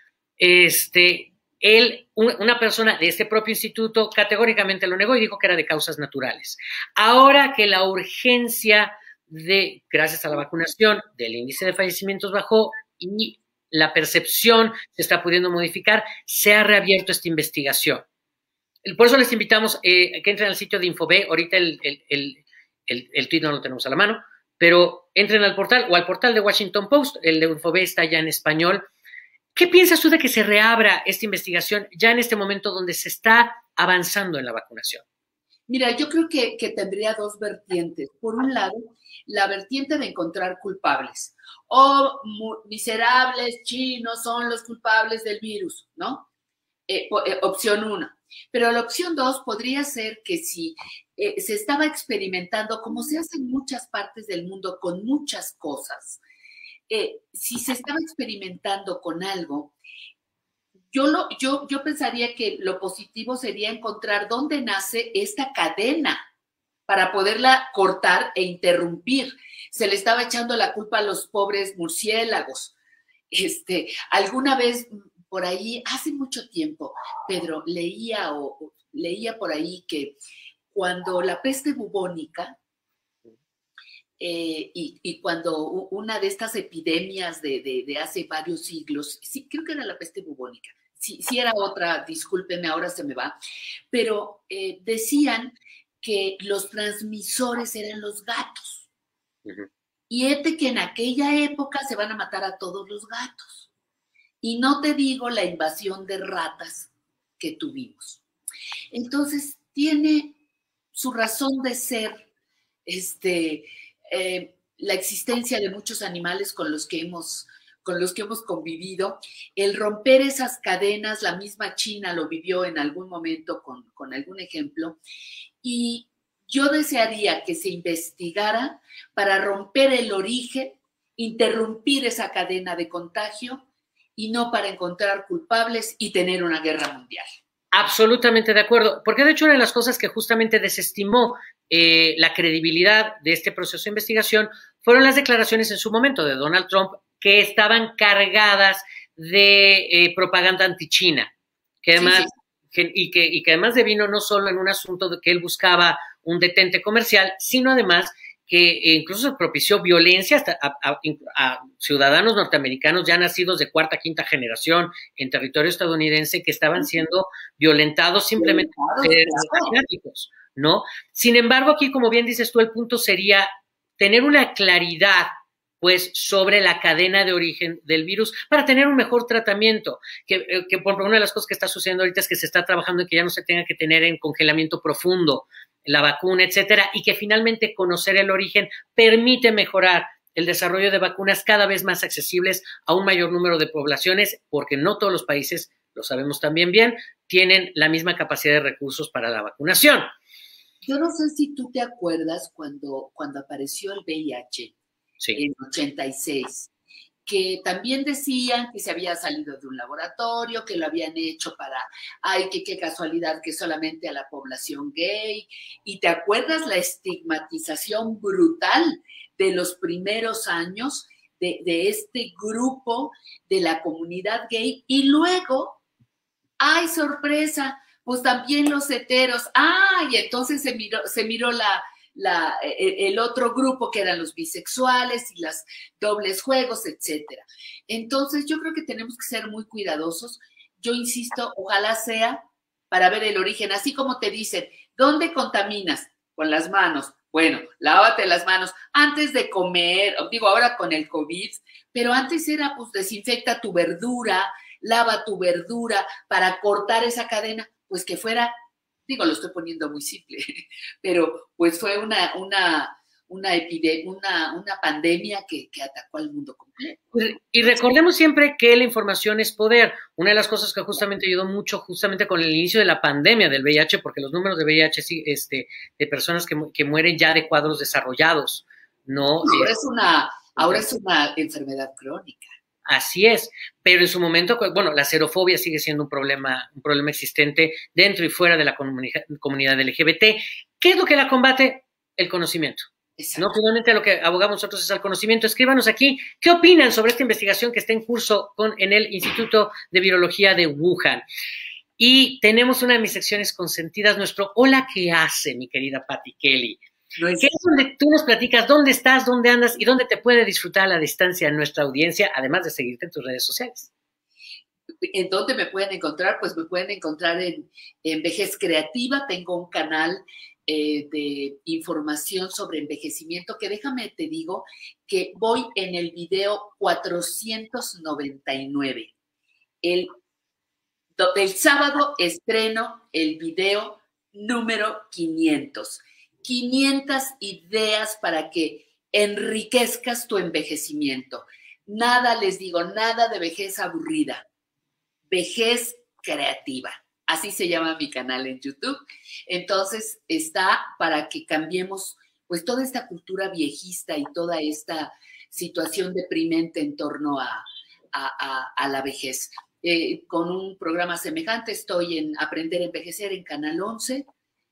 una persona de este propio instituto categóricamente lo negó y dijo que era de causas naturales. Ahora que la urgencia gracias a la vacunación, del índice de fallecimientos bajó y la percepción se está pudiendo modificar, se ha reabierto esta investigación. Por eso les invitamos que entren al sitio de Infobay. Ahorita el tweet no lo tenemos a la mano, pero entren al portal o al portal de Washington Post. El de Infobay está ya en español. ¿Qué piensas tú de que se reabra esta investigación ya en este momento donde se está avanzando en la vacunación? Mira, yo creo que tendría dos vertientes. Por un lado, la vertiente de encontrar culpables. Miserables chinos son los culpables del virus, ¿no? Opción 1. Pero la opción 2 podría ser que si se estaba experimentando, como se hace en muchas partes del mundo con muchas cosas, si se estaba experimentando con algo, yo pensaría que lo positivo sería encontrar dónde nace esta cadena para poderla cortar e interrumpir. Se le estaba echando la culpa a los pobres murciélagos. Alguna vez por ahí, hace mucho tiempo, Pedro, leía por ahí que cuando la peste bubónica y cuando una de estas epidemias de hace varios siglos, sí, creo que era la peste bubónica, si era otra, discúlpeme, ahora se me va, pero decían que los transmisores eran los gatos. Uh-huh. Y que en aquella época se van a matar a todos los gatos. Y no te digo la invasión de ratas que tuvimos. Entonces, tiene su razón de ser la existencia de muchos animales con los que hemos convivido. El romper esas cadenas, la misma China lo vivió en algún momento con algún ejemplo. Y yo desearía que se investigara para romper el origen, interrumpir esa cadena de contagio y no para encontrar culpables y tener una guerra mundial. Absolutamente de acuerdo, porque de hecho una de las cosas que justamente desestimó la credibilidad de este proceso de investigación fueron las declaraciones en su momento de Donald Trump que estaban cargadas de propaganda anti-China, que además... Sí. Y que además devino no solo en un asunto de que él buscaba un detente comercial, sino además que incluso propició violencia hasta a ciudadanos norteamericanos ya nacidos de cuarta, quinta generación en territorio estadounidense que estaban siendo violentados simplemente por ser asiáticos, ¿no? Sin embargo, aquí, como bien dices tú, el punto sería tener una claridad pues sobre la cadena de origen del virus para tener un mejor tratamiento, que por una de las cosas que está sucediendo ahorita es que se está trabajando en que ya no se tenga que tener en congelamiento profundo la vacuna, etcétera, y que finalmente conocer el origen permite mejorar el desarrollo de vacunas cada vez más accesibles a un mayor número de poblaciones, porque no todos los países, lo sabemos también bien, tienen la misma capacidad de recursos para la vacunación. Yo no sé si tú te acuerdas cuando apareció el VIH, sí, en 86, que también decían que se había salido de un laboratorio, que lo habían hecho para, qué casualidad que solamente a la población gay. Y te acuerdas la estigmatización brutal de los primeros años de este grupo de la comunidad gay. Y luego, ¡ay, sorpresa! Pues también los heteros. Y entonces se miró el otro grupo que eran los bisexuales y las dobles juegos, etcétera. Entonces yo creo que tenemos que ser muy cuidadosos. Yo insisto, ojalá sea para ver el origen, así como te dicen, ¿dónde contaminas? Con las manos. Bueno, lávate las manos antes de comer, digo ahora con el COVID, pero antes era pues desinfecta tu verdura, lava tu verdura para cortar esa cadena, pues que fuera, digo, lo estoy poniendo muy simple, pero pues fue una epidemia, una pandemia que atacó al mundo completo. Y recordemos siempre que la información es poder. Una de las cosas que justamente ayudó mucho justamente con el inicio de la pandemia del VIH, porque los números de VIH de personas que mueren ya de cuadros desarrollados, ¿no? Ahora es una enfermedad crónica. Así es, pero en su momento, bueno, la xerofobia sigue siendo un problema existente dentro y fuera de la comunidad LGBT. ¿Qué es lo que la combate? El conocimiento. Exacto. No, finalmente lo que abogamos nosotros es al conocimiento. Escríbanos aquí, ¿qué opinan sobre esta investigación que está en curso en el Instituto de Virología de Wuhan? Y tenemos una de mis secciones consentidas, nuestro Hola, ¿qué hace, mi querida Patti Kelly? ¿Qué es donde tú nos platicas dónde estás, dónde andas y dónde te puede disfrutar a la distancia nuestra audiencia, además de seguirte en tus redes sociales? ¿En dónde me pueden encontrar? Pues me pueden encontrar en Vejez Creativa. Tengo un canal de información sobre envejecimiento, que déjame te digo que voy en el video 499. El sábado estreno el video número 500. 500 ideas para que enriquezcas tu envejecimiento. Nada, les digo, nada de vejez aburrida. Vejez creativa. Así se llama mi canal en YouTube. Entonces está para que cambiemos pues toda esta cultura viejista y toda esta situación deprimente en torno a la vejez. Con un programa semejante estoy en Aprender a Envejecer en Canal 11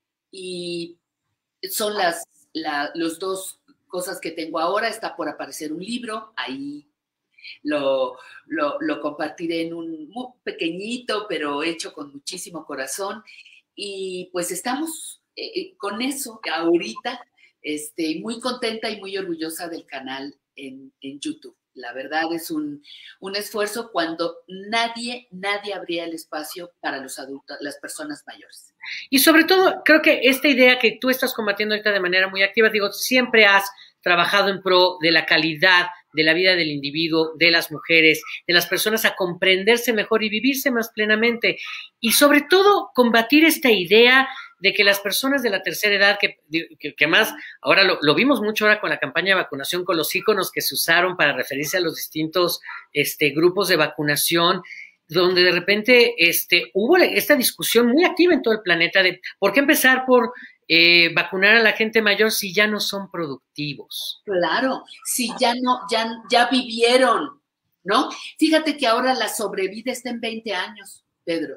y son los dos cosas que tengo ahora. Está por aparecer un libro, ahí lo compartiré en un muy pequeñito, pero hecho con muchísimo corazón. Y pues estamos con eso ahorita, muy contenta y muy orgullosa del canal en YouTube. La verdad es un esfuerzo cuando nadie abría el espacio para los adultos, las personas mayores. Y sobre todo, creo que esta idea que tú estás combatiendo ahorita de manera muy activa, digo, siempre has trabajado en pro de la calidad de la vida del individuo, de las mujeres, de las personas, a comprenderse mejor y vivirse más plenamente. Y sobre todo, combatir esta idea de que las personas de la tercera edad, que más, ahora lo vimos mucho ahora con la campaña de vacunación, con los íconos que se usaron para referirse a los distintos grupos de vacunación, donde de repente hubo esta discusión muy activa en todo el planeta de por qué empezar por vacunar a la gente mayor si ya no son productivos. Claro, si ya vivieron, ¿no? Fíjate que ahora la sobrevida está en 20 años, Pedro.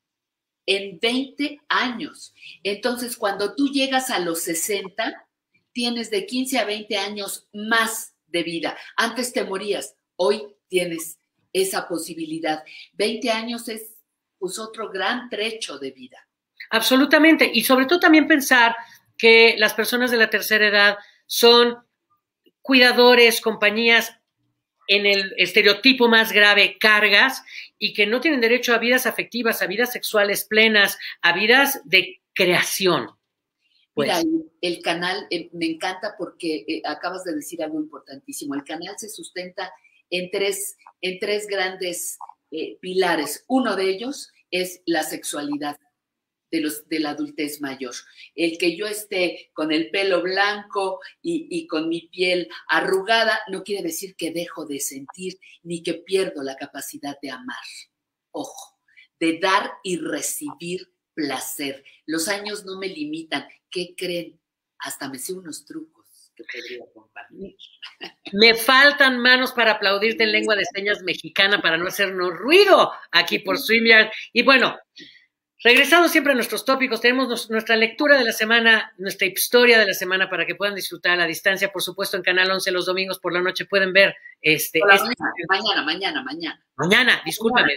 En 20 años. Entonces, cuando tú llegas a los 60, tienes de 15 a 20 años más de vida. Antes te morías, hoy tienes esa posibilidad. 20 años es pues otro gran trecho de vida. Absolutamente, y sobre todo también pensar que las personas de la tercera edad son cuidadores, compañías, en el estereotipo más grave, cargas, y que no tienen derecho a vidas afectivas, a vidas sexuales plenas, a vidas de creación. Pues. Mira, el canal me encanta porque acabas de decir algo importantísimo. El canal se sustenta en tres grandes pilares. Uno de ellos es la sexualidad de la adultez mayor. El que yo esté con el pelo blanco y con mi piel arrugada no quiere decir que dejo de sentir ni que pierdo la capacidad de amar. Ojo, de dar y recibir placer. Los años no me limitan. ¿Qué creen? Hasta me sé unos trucos que podría compartir. Me faltan manos para aplaudirte en lengua de señas mexicana para no hacernos ruido aquí por StreamYard. Y bueno, regresando siempre a nuestros tópicos, tenemos nuestra lectura de la semana, nuestra historia de la semana para que puedan disfrutar a la distancia, por supuesto, en Canal 11 los domingos por la noche pueden ver mañana, discúlpame.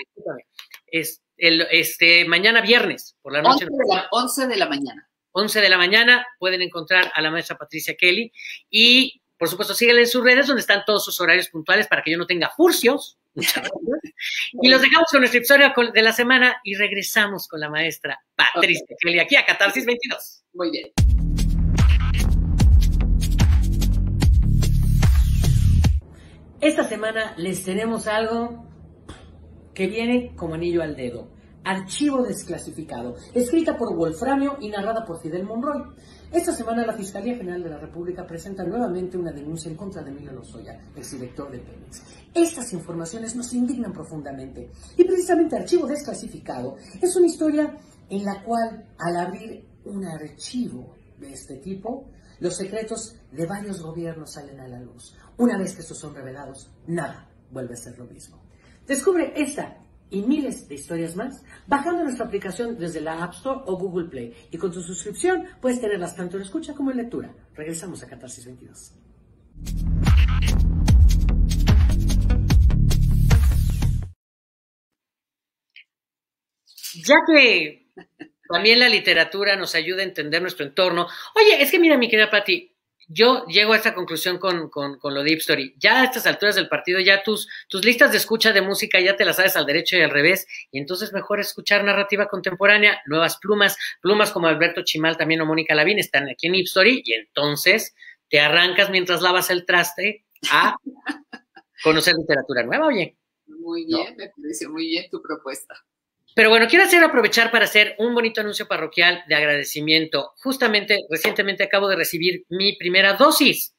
Mañana viernes por la noche. 11 de la mañana. 11 de la mañana pueden encontrar a la maestra Patricia Kelly y, por supuesto, síganle en sus redes donde están todos sus horarios puntuales para que yo no tenga furcios. Y los dejamos con nuestra historia de la semana y regresamos con la maestra Patricia Kelly aquí a Catarsis 22. Muy bien. Esta semana les tenemos algo que viene como anillo al dedo. Archivo desclasificado, escrita por Wolframio y narrada por Fidel Monroy. Esta semana la Fiscalía General de la República presenta nuevamente una denuncia en contra de Emilio Lozoya, exdirector de Pemex. Estas informaciones nos indignan profundamente y precisamente Archivo desclasificado es una historia en la cual al abrir un archivo de este tipo, los secretos de varios gobiernos salen a la luz. Una vez que estos son revelados, nada vuelve a ser lo mismo. Descubre esta y miles de historias más bajando nuestra aplicación desde la App Store o Google Play. Y con tu suscripción puedes tenerlas tanto en escucha como en lectura. Regresamos a Catarsis 22. Ya que también la literatura nos ayuda a entender nuestro entorno. Oye, es que mira, mi querida Pati, yo llego a esta conclusión con lo de Hipstory. Ya a estas alturas del partido, ya tus listas de escucha de música ya te las sabes al derecho y al revés, y entonces mejor escuchar narrativa contemporánea, nuevas plumas como Alberto Chimal también o Mónica Lavín están aquí en Hipstory, y entonces te arrancas mientras lavas el traste a conocer literatura nueva, oye. Muy bien, ¿no? Me parece muy bien tu propuesta. Pero bueno, quiero aprovechar para hacer un bonito anuncio parroquial de agradecimiento. Justamente, recientemente acabo de recibir mi primera dosis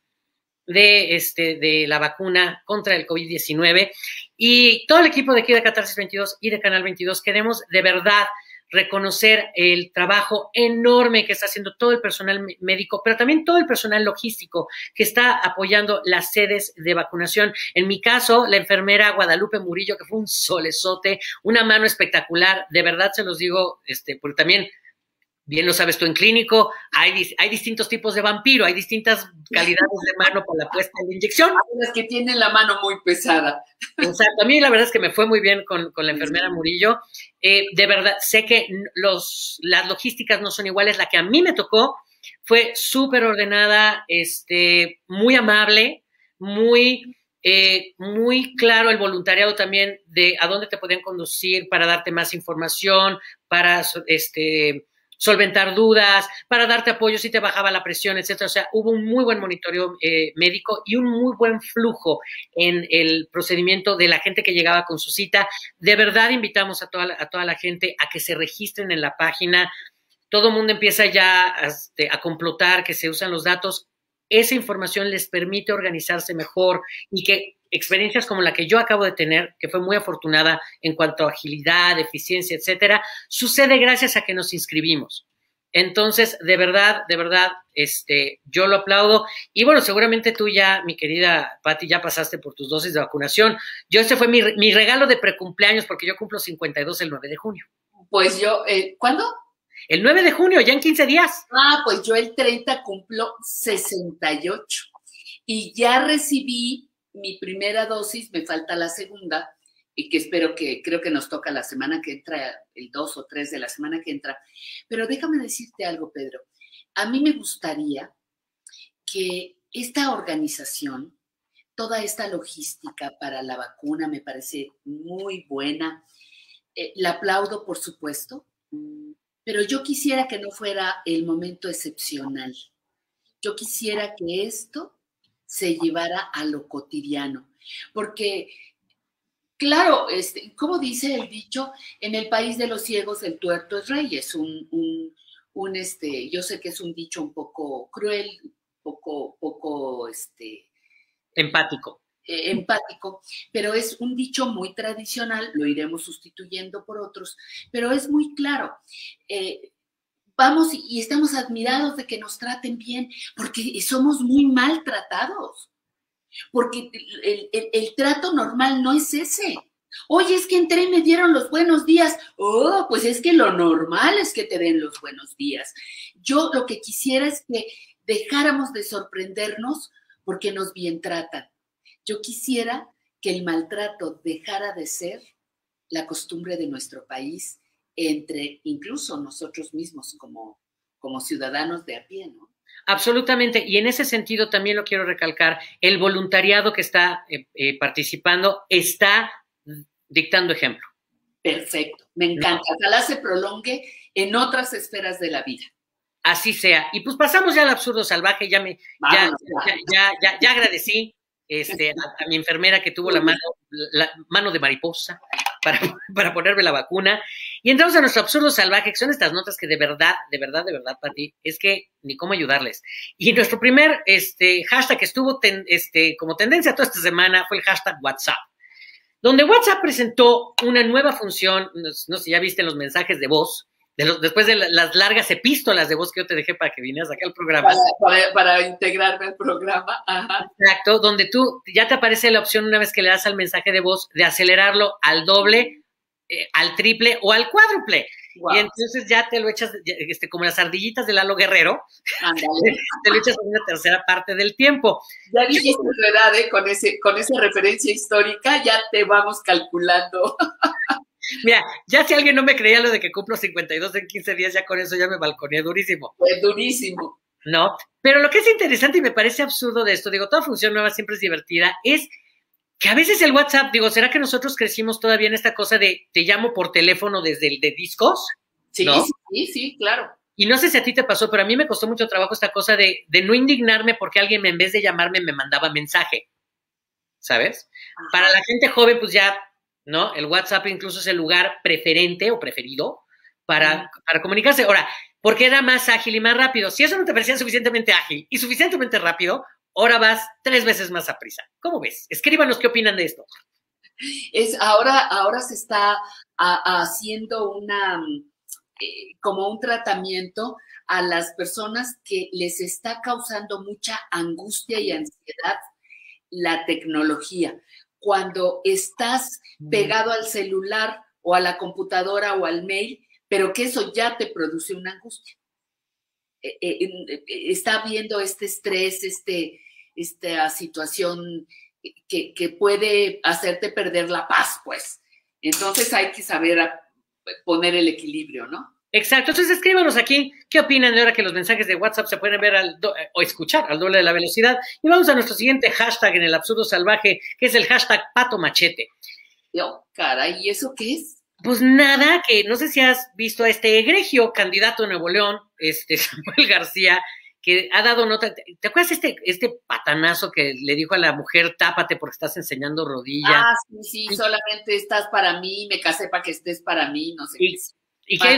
de la vacuna contra el COVID-19 y todo el equipo de aquí de Catarsis 22 y de Canal 22 queremos de verdad reconocer el trabajo enorme que está haciendo todo el personal médico, pero también todo el personal logístico que está apoyando las sedes de vacunación. En mi caso, la enfermera Guadalupe Murillo, que fue un solezote, una mano espectacular, de verdad se los digo, porque también, bien lo sabes tú en clínico, hay distintos tipos de vampiro, hay distintas calidades de mano para la puesta de la inyección. Hay las que tienen la mano muy pesada. Exacto, a mí la verdad es que me fue muy bien con la enfermera Murillo. De verdad, sé que las logísticas no son iguales. La que a mí me tocó fue súper ordenada, muy amable, muy claro el voluntariado también de a dónde te podían conducir para darte más información, para solventar dudas, para darte apoyo si te bajaba la presión, etcétera. O sea, hubo un muy buen monitoreo médico y un muy buen flujo en el procedimiento de la gente que llegaba con su cita. De verdad invitamos a toda la gente a que se registren en la página. Todo el mundo empieza ya a complotar que se usan los datos. Esa información les permite organizarse mejor y que experiencias como la que yo acabo de tener, que fue muy afortunada en cuanto a agilidad, eficiencia, etcétera, sucede gracias a que nos inscribimos. Entonces, de verdad, yo lo aplaudo. Y bueno, seguramente tú ya, mi querida Pati, ya pasaste por tus dosis de vacunación. Este fue mi regalo de precumpleaños, porque yo cumplo 52 el 9 de junio. Pues yo, ¿cuándo? El 9 de junio, ya en 15 días. Pues yo el 30 cumplo 68. Y ya recibí mi primera dosis, me falta la segunda, y que creo que nos toca la semana que entra, el 2 o 3 de la semana que entra. Pero déjame decirte algo, Pedro. A mí me gustaría que esta organización, toda esta logística para la vacuna me parece muy buena. La aplaudo, por supuesto, pero yo quisiera que no fuera el momento excepcional. Yo quisiera que esto se llevara a lo cotidiano, porque, claro, como dice el dicho, en el país de los ciegos el tuerto es rey. Es yo sé que es un dicho un poco cruel, poco empático, pero es un dicho muy tradicional, lo iremos sustituyendo por otros, pero es muy claro. Vamos y estamos admirados de que nos traten bien, porque somos muy maltratados, porque el trato normal no es ese. Oye, es que entré y me dieron los buenos días. Pues es que lo normal es que te den los buenos días. Yo lo que quisiera es que dejáramos de sorprendernos porque nos bien tratan. Yo quisiera que el maltrato dejara de ser la costumbre de nuestro país, entre incluso nosotros mismos como ciudadanos de a pie, ¿no? Absolutamente, y en ese sentido también lo quiero recalcar, el voluntariado que está participando está dictando ejemplo. Perfecto, me encanta. Ojalá se prolongue en otras esferas de la vida. Así sea. Y pues pasamos ya al absurdo salvaje, ya agradecí a mi enfermera que tuvo la mano de mariposa para ponerme la vacuna. Y entramos a nuestro absurdo salvaje, que son estas notas que de verdad, Pati, es que ni cómo ayudarles. Y nuestro primer hashtag que estuvo como tendencia toda esta semana fue el hashtag WhatsApp, donde WhatsApp presentó una nueva función. No sé si ya viste los mensajes de voz, después de las largas epístolas de voz que yo te dejé para que vinieras acá al programa. Para integrarme al programa. Ajá. Exacto, donde tú ya te aparece la opción una vez que le das al mensaje de voz de acelerarlo al doble, al triple o al cuádruple. Wow. Y entonces ya te lo echas como las ardillitas de Lalo Guerrero. Te lo echas en una tercera parte del tiempo. Ya dijiste tu edad, con esa referencia histórica, ya te vamos calculando. Mira, ya si alguien no me creía lo de que cumplo 52 en 15 días, ya con eso ya me balconeé durísimo. Pues durísimo. ¿no? Pero lo que es interesante y me parece absurdo de esto, digo, toda función nueva siempre es divertida, es que a veces el WhatsApp, digo, ¿será que nosotros crecimos todavía en esta cosa de te llamo por teléfono desde el de discos? Sí, ¿no? sí, claro. Y no sé si a ti te pasó, pero a mí me costó mucho trabajo esta cosa de no indignarme porque alguien en vez de llamarme me mandaba mensaje, ¿sabes? Ajá. Para la gente joven, pues ya, ¿no? El WhatsApp incluso es el lugar preferente o preferido para comunicarse. Ahora, porque era más ágil y más rápido. Si eso no te parecía suficientemente ágil y suficientemente rápido, ahora vas 3 veces más a prisa. ¿Cómo ves? Escríbanos qué opinan de esto. Ahora se está haciendo como un tratamiento a las personas que les está causando mucha angustia y ansiedad la tecnología. Cuando estás pegado al celular o a la computadora o al mail, pero que eso ya te produce una angustia. Está viendo este estrés, esta situación que puede hacerte perder la paz, pues. Entonces hay que saber poner el equilibrio, ¿no? Exacto. Entonces escríbanos aquí qué opinan de ahora que los mensajes de WhatsApp se pueden ver o escuchar al doble de la velocidad. Y vamos a nuestro siguiente hashtag en el absurdo salvaje, que es el hashtag Pato Machete. Oh, caray, ¿y eso qué es? Pues nada, que no sé si has visto a este egregio candidato de Nuevo León, Samuel García, que ha dado nota. ¿Te acuerdas este patanazo que le dijo a la mujer, tápate porque estás enseñando rodilla? Ah, sí, solamente estás para mí, me casé para que estés para mí, no sé qué. Y que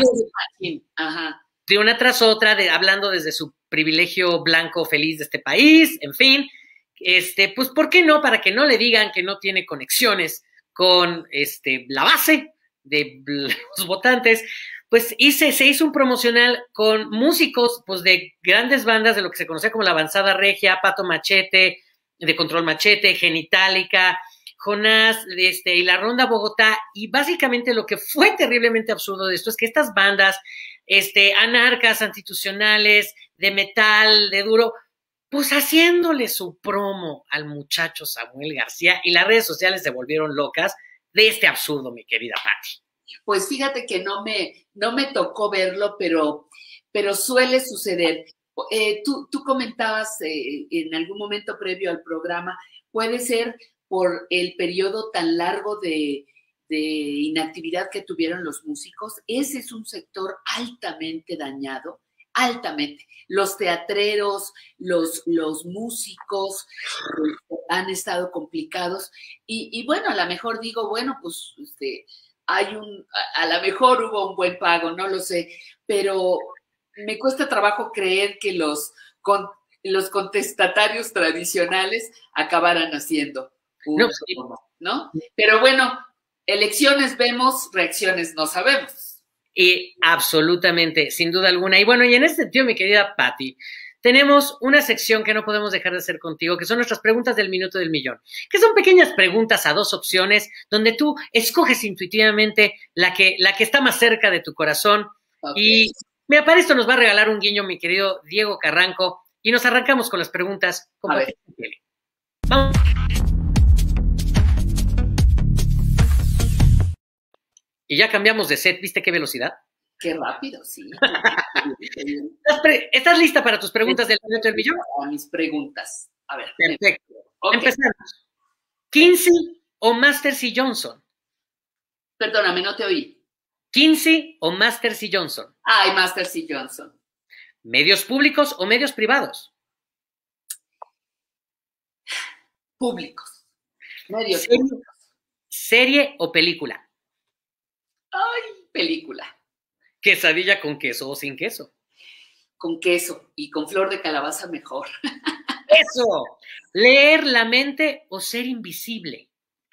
de una tras otra, hablando desde su privilegio blanco feliz de este país, en fin, pues ¿por qué no? Para que no le digan que no tiene conexiones con la base de los votantes, pues se hizo un promocional con músicos pues de grandes bandas de lo que se conocía como la Avanzada Regia, Pato Machete, de Control Machete, Genitalica, Jonás, y la Ronda Bogotá, y básicamente lo que fue terriblemente absurdo de esto es que estas bandas, anarcas, institucionales, de metal, de duro, pues haciéndole su promo al muchacho Samuel García, y las redes sociales se volvieron locas de este absurdo, mi querida Patti. Pues fíjate que no me tocó verlo, pero suele suceder. Tú comentabas en algún momento previo al programa, puede ser por el periodo tan largo de inactividad que tuvieron los músicos. Ese es un sector altamente dañado, altamente. Los teatreros, los músicos han estado complicados y bueno, a lo mejor digo, bueno, pues a lo mejor hubo un buen pago, no lo sé, pero me cuesta trabajo creer que los contestatarios tradicionales acabaran haciendo ¿no? Pero bueno, elecciones vemos, reacciones no sabemos. Y absolutamente, sin duda alguna. Y bueno, y en este sentido, mi querida Patti, tenemos una sección que no podemos dejar de hacer contigo, que son nuestras preguntas del minuto del millón, que son pequeñas preguntas a 2 opciones, donde tú escoges intuitivamente la que está más cerca de tu corazón. Okay. Y mira, para esto nos va a regalar un guiño mi querido Diego Carranco, y nos arrancamos con las preguntas. Vamos. Y ya cambiamos de set, ¿viste qué velocidad? Qué rápido, sí. ¿Estás lista para tus preguntas del minuto del millón? Para mis preguntas. A ver. Perfecto. Okay. Empezamos. ¿Kinsey o Masters y Johnson? Perdóname, no te oí. ¿Kinsey o Masters y Johnson? Ay, Masters y Johnson. ¿Medios públicos o medios privados? Públicos. Medios públicos. ¿Serie o película? Ay, película. ¿Quesadilla con queso o sin queso? Con queso y con flor de calabaza mejor. ¡Eso! ¿Leer la mente o ser invisible?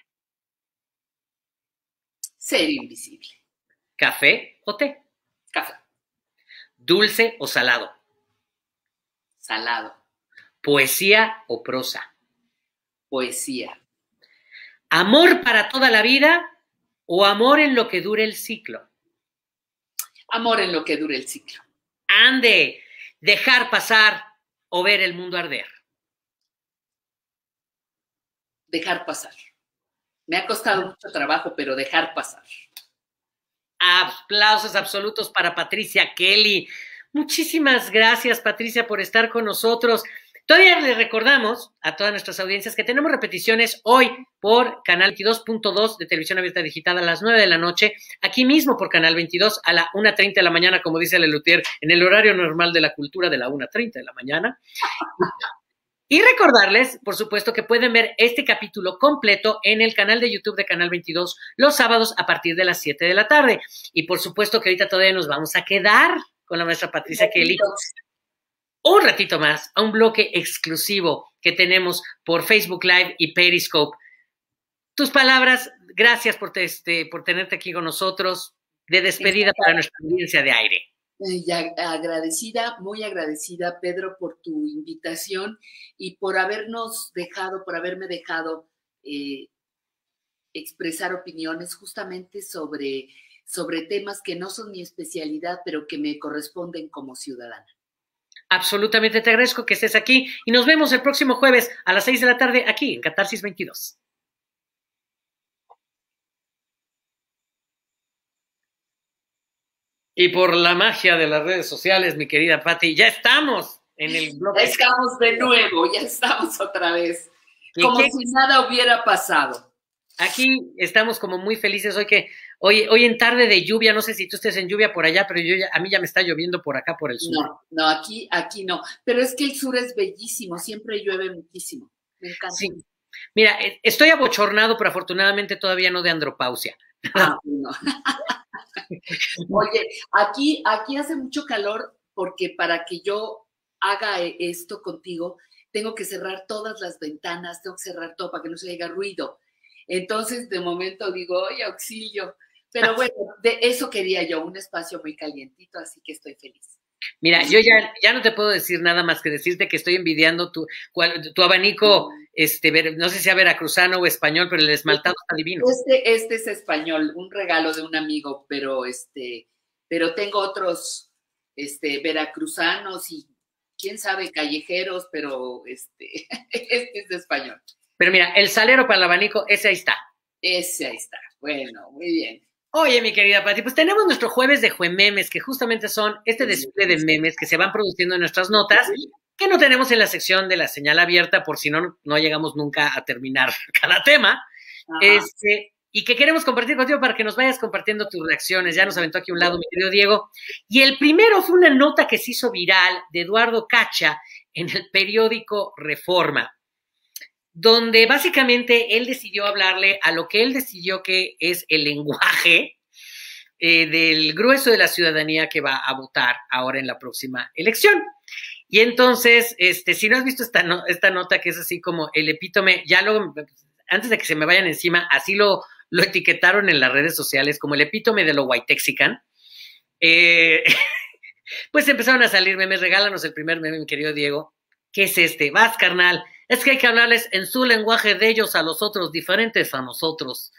Ser invisible. ¿Café o té? Café. ¿Dulce o salado? Salado. ¿Poesía o prosa? Poesía. ¿Amor para toda la vida o amor en lo que dure el ciclo? Amor en lo que dure el ciclo. Ande, dejar pasar o ver el mundo arder. Dejar pasar. Me ha costado mucho trabajo, pero dejar pasar. Aplausos absolutos para Patricia Kelly. Muchísimas gracias, Patricia, por estar con nosotros. Todavía les recordamos a todas nuestras audiencias que tenemos repeticiones hoy por Canal 22.2 de Televisión Abierta Digital a las 9 de la noche, aquí mismo por Canal 22 a la 1:30 de la mañana, como dice Lelutier, en el horario normal de la cultura de la 1:30 de la mañana. Y recordarles, por supuesto, que pueden ver este capítulo completo en el canal de YouTube de Canal 22 los sábados a partir de las 7 de la tarde. Y por supuesto que ahorita todavía nos vamos a quedar con la maestra Patricia Kelly un ratito más a un bloque exclusivo que tenemos por Facebook Live y Periscope. Tus palabras, gracias por tenerte aquí con nosotros, de despedida para nuestra audiencia de aire. Agradecida, muy agradecida, Pedro, por tu invitación y por haberme dejado expresar opiniones justamente sobre temas que no son mi especialidad, pero que me corresponden como ciudadana. Absolutamente, te agradezco que estés aquí y nos vemos el próximo jueves a las 6 de la tarde aquí en Catarsis 22. Y por la magia de las redes sociales, mi querida Pati, ya estamos en el blog. Ya estamos de nuevo, ya estamos otra vez. Como si nada hubiera pasado. Aquí estamos como muy felices hoy en tarde de lluvia, no sé si tú estés en lluvia por allá, pero a mí ya me está lloviendo por acá, por el sur. No, aquí no. Pero es que el sur es bellísimo, siempre llueve muchísimo. Me encanta. Sí. Mira, estoy abochornado, pero afortunadamente todavía no de andropausia. No. Oye, aquí hace mucho calor porque para que yo haga esto contigo, tengo que cerrar todas las ventanas, tengo que cerrar todo para que no se oiga ruido. Entonces, de momento digo, oye, auxilio. Pero bueno, de eso quería yo, un espacio muy calientito, así que estoy feliz. Mira, yo ya no te puedo decir nada más que decirte que estoy envidiando tu abanico, no sé si sea veracruzano o español, pero el esmaltado está divino. Este es español, un regalo de un amigo, pero tengo otros veracruzanos y quién sabe, callejeros, pero este es español. Pero mira, el salero para el abanico, ese ahí está. Ese ahí está. Bueno, muy bien. Oye, mi querida Pati, pues tenemos nuestro jueves de Juememes, que justamente son este desfile de memes que se van produciendo en nuestras notas, que no tenemos en la sección de la señal abierta, por si no llegamos nunca a terminar cada tema. Y que queremos compartir contigo para que nos vayas compartiendo tus reacciones. Ya nos aventó aquí a un lado mi querido Diego. Y el primero fue una nota que se hizo viral de Eduardo Cacha en el periódico Reforma, donde básicamente él decidió hablarle a lo que él decidió que es el lenguaje del grueso de la ciudadanía que va a votar ahora en la próxima elección. Y entonces, si no has visto esta nota que es así como el epítome, ya luego, antes de que se me vayan encima, así lo etiquetaron en las redes sociales como el epítome de lo whitexican, pues empezaron a salir memes. Regálanos el primer meme, mi querido Diego. ¿Qué es este? Vas, carnal. Es que hay que hablarles en su lenguaje de ellos a los otros, diferentes a nosotros.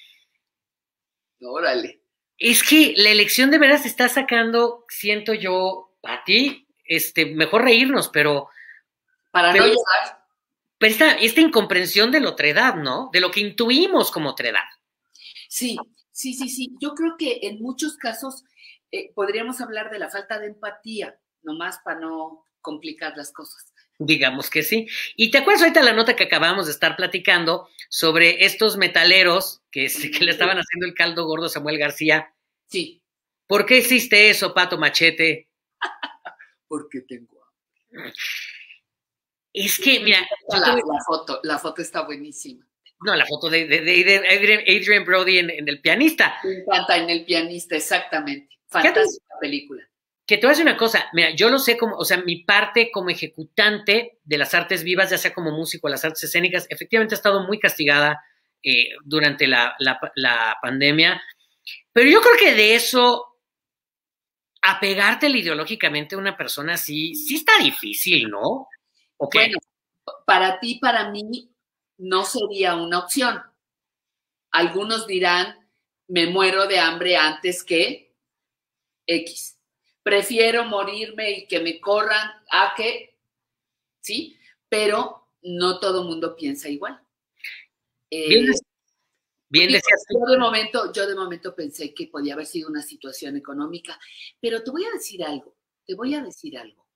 Órale. Es que la elección de veras está sacando, siento yo, a ti, mejor reírnos, pero... Para no llorar. Pero esta incomprensión de la otredad, ¿no? De lo que intuimos como otredad. Sí. Yo creo que en muchos casos podríamos hablar de la falta de empatía, nomás para no complicar las cosas. Digamos que sí. Y te acuerdas ahorita la nota que acabamos de estar platicando sobre estos metaleros que le estaban haciendo el caldo gordo a Samuel García. Sí. ¿Por qué hiciste eso, Pato Machete? Porque tengo hambre. Es que, mira... La foto está buenísima. No, la foto de Adrien Brody en El Pianista. Me encanta, en El Pianista, exactamente. Fantástica película. Que te voy a decir una cosa, mira, yo lo sé como, o sea, mi parte como ejecutante de las artes vivas, ya sea como músico, las artes escénicas, efectivamente ha estado muy castigada durante la pandemia, pero yo creo que de eso, apegártela ideológicamente a una persona sí está difícil, ¿no? ¿O qué? Bueno, para ti, para mí, no sería una opción. Algunos dirán, me muero de hambre antes que X. Prefiero morirme y que me corran a que, ¿sí? Pero no todo el mundo piensa igual. Bien decías tú. Yo de momento pensé que podía haber sido una situación económica, pero te voy a decir algo. te voy a decir algo.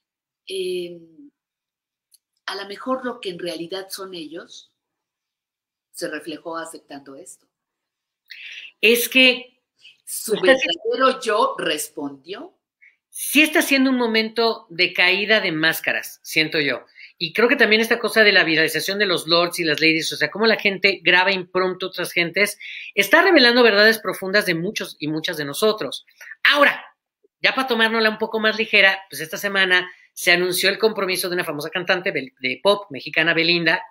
A lo mejor lo que en realidad son ellos se reflejó aceptando esto. Es que su verdadero yo respondió. Sí está siendo un momento de caída de máscaras, siento yo. Y creo que también esta cosa de la viralización de los lords y las ladies, o sea, cómo la gente graba impromptu otras gentes, está revelando verdades profundas de muchos y muchas de nosotros. Ahora, ya para tomárnosla un poco más ligera, pues esta semana se anunció el compromiso de una famosa cantante de pop mexicana, Belinda,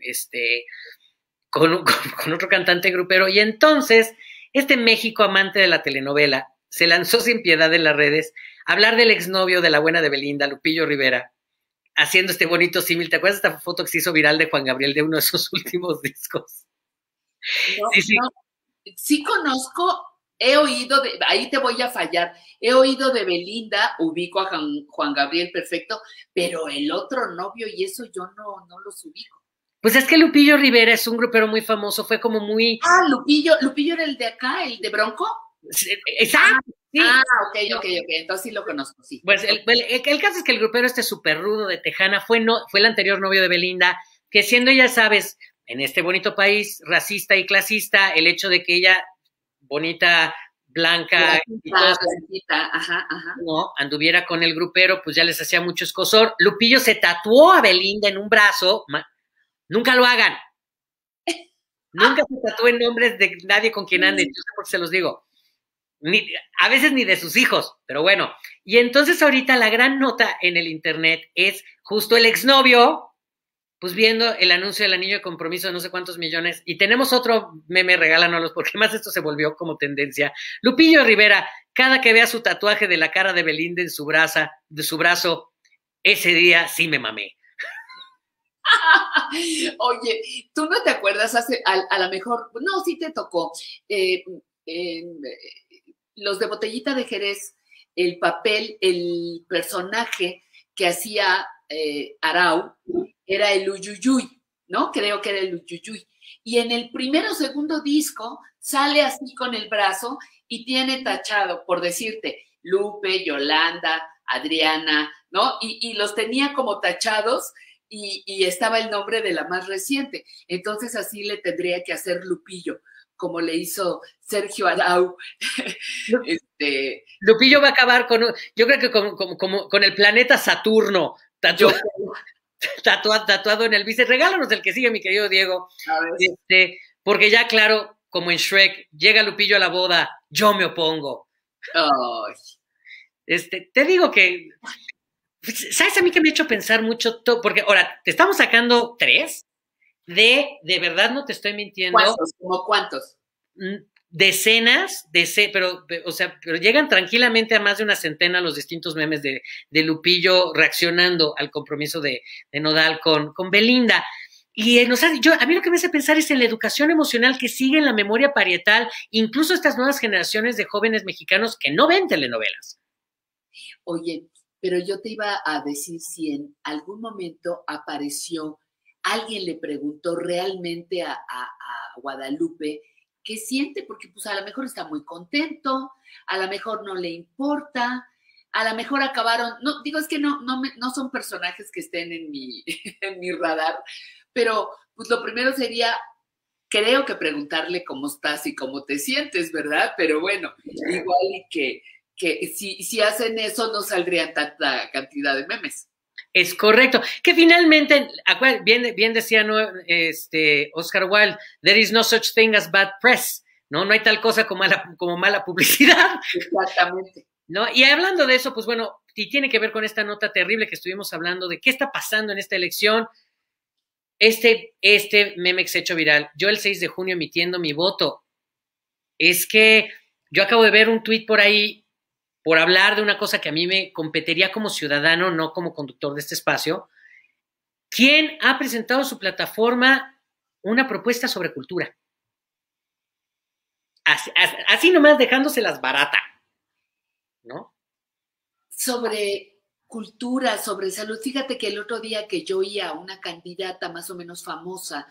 con otro cantante grupero, y entonces este México amante de la telenovela se lanzó sin piedad en las redes a hablar del exnovio de la buena de Belinda, Lupillo Rivera, haciendo este bonito símil. ¿Te acuerdas de esta foto que se hizo viral de Juan Gabriel de uno de sus últimos discos? No, sí. No, sí conozco, he oído, ahí te voy a fallar, he oído de Belinda, ubico a Juan Gabriel perfecto, pero el otro novio y eso yo no los ubico. Pues es que Lupillo Rivera es un grupero muy famoso, fue como muy... Ah, Lupillo era el de acá, el de Bronco. Exacto. Sí. Ok, entonces sí lo conozco, sí. Pues el caso es que el grupero súper rudo de Tejana fue el anterior novio de Belinda, que siendo, ya sabes, en este bonito país racista y clasista, el hecho de que ella, bonita, blanca, ajá. No, anduviera con el grupero, pues ya les hacía mucho escozor. Lupillo se tatuó a Belinda en un brazo. Nunca lo hagan. Nunca se tatúen nombres de nadie con quien ande, yo sé por qué se los digo. A veces ni de sus hijos, pero bueno. Y entonces ahorita la gran nota en el internet es justo el exnovio, pues viendo el anuncio del anillo de compromiso de no sé cuántos millones, y tenemos otro meme, regálanos, porque más esto se volvió como tendencia. Lupillo Rivera, cada que vea su tatuaje de la cara de Belinda en su brazo, ese día sí me mamé. Oye, ¿tú no te acuerdas a lo mejor, no, sí te tocó, los de Botellita de Jerez, el personaje que hacía Arau era el Uyuyuy, ¿no? Creo que era el Uyuyuy. Y en el primero o segundo disco sale así con el brazo y tiene tachado, por decirte, Lupe, Yolanda, Adriana, ¿no? Y los tenía como tachados y estaba el nombre de la más reciente. Entonces así le tendría que hacer Lupillo, como le hizo Sergio Arau. Lupillo va a acabar yo creo que con el planeta Saturno tatuado en el bíceps. Regálanos el que sigue, mi querido Diego. Porque ya, claro, como en Shrek, llega Lupillo a la boda, yo me opongo. Oh. Te digo que, ¿sabes a mí que me ha hecho pensar mucho? Porque ahora, te estamos sacando 3 de verdad no te estoy mintiendo. ¿Cuántos? ¿Cómo cuántos? Decenas, pero llegan tranquilamente a más de una centena los distintos memes de Lupillo reaccionando al compromiso de Nodal con Belinda. Y a mí lo que me hace pensar es en la educación emocional que sigue en la memoria parietal, incluso estas nuevas generaciones de jóvenes mexicanos que no ven telenovelas. Oye, pero yo te iba a decir si en algún momento apareció, alguien le preguntó realmente a Guadalupe qué siente, porque pues a lo mejor está muy contento, a lo mejor no le importa, a lo mejor acabaron, no, digo, es que no son personajes que estén en mi radar, pero pues lo primero sería, creo que preguntarle cómo estás y cómo te sientes, ¿verdad? Pero bueno, igual y que si hacen eso no saldrían tanta cantidad de memes. Es correcto, que finalmente, bien decía Oscar Wilde, there is no such thing as bad press, ¿no? No hay tal cosa como mala publicidad. Exactamente. ¿No? Y hablando de eso, pues bueno, y tiene que ver con esta nota terrible que estuvimos hablando de qué está pasando en esta elección. Este meme que se ha hecho viral, yo el 6 de junio emitiendo mi voto. Es que yo acabo de ver un tuit por ahí por hablar de una cosa que a mí me competiría como ciudadano, no como conductor de este espacio. ¿Quién ha presentado en su plataforma una propuesta sobre cultura? Así nomás dejándoselas barata, ¿no? Sobre cultura, sobre salud. Fíjate que el otro día que yo oía a una candidata más o menos famosa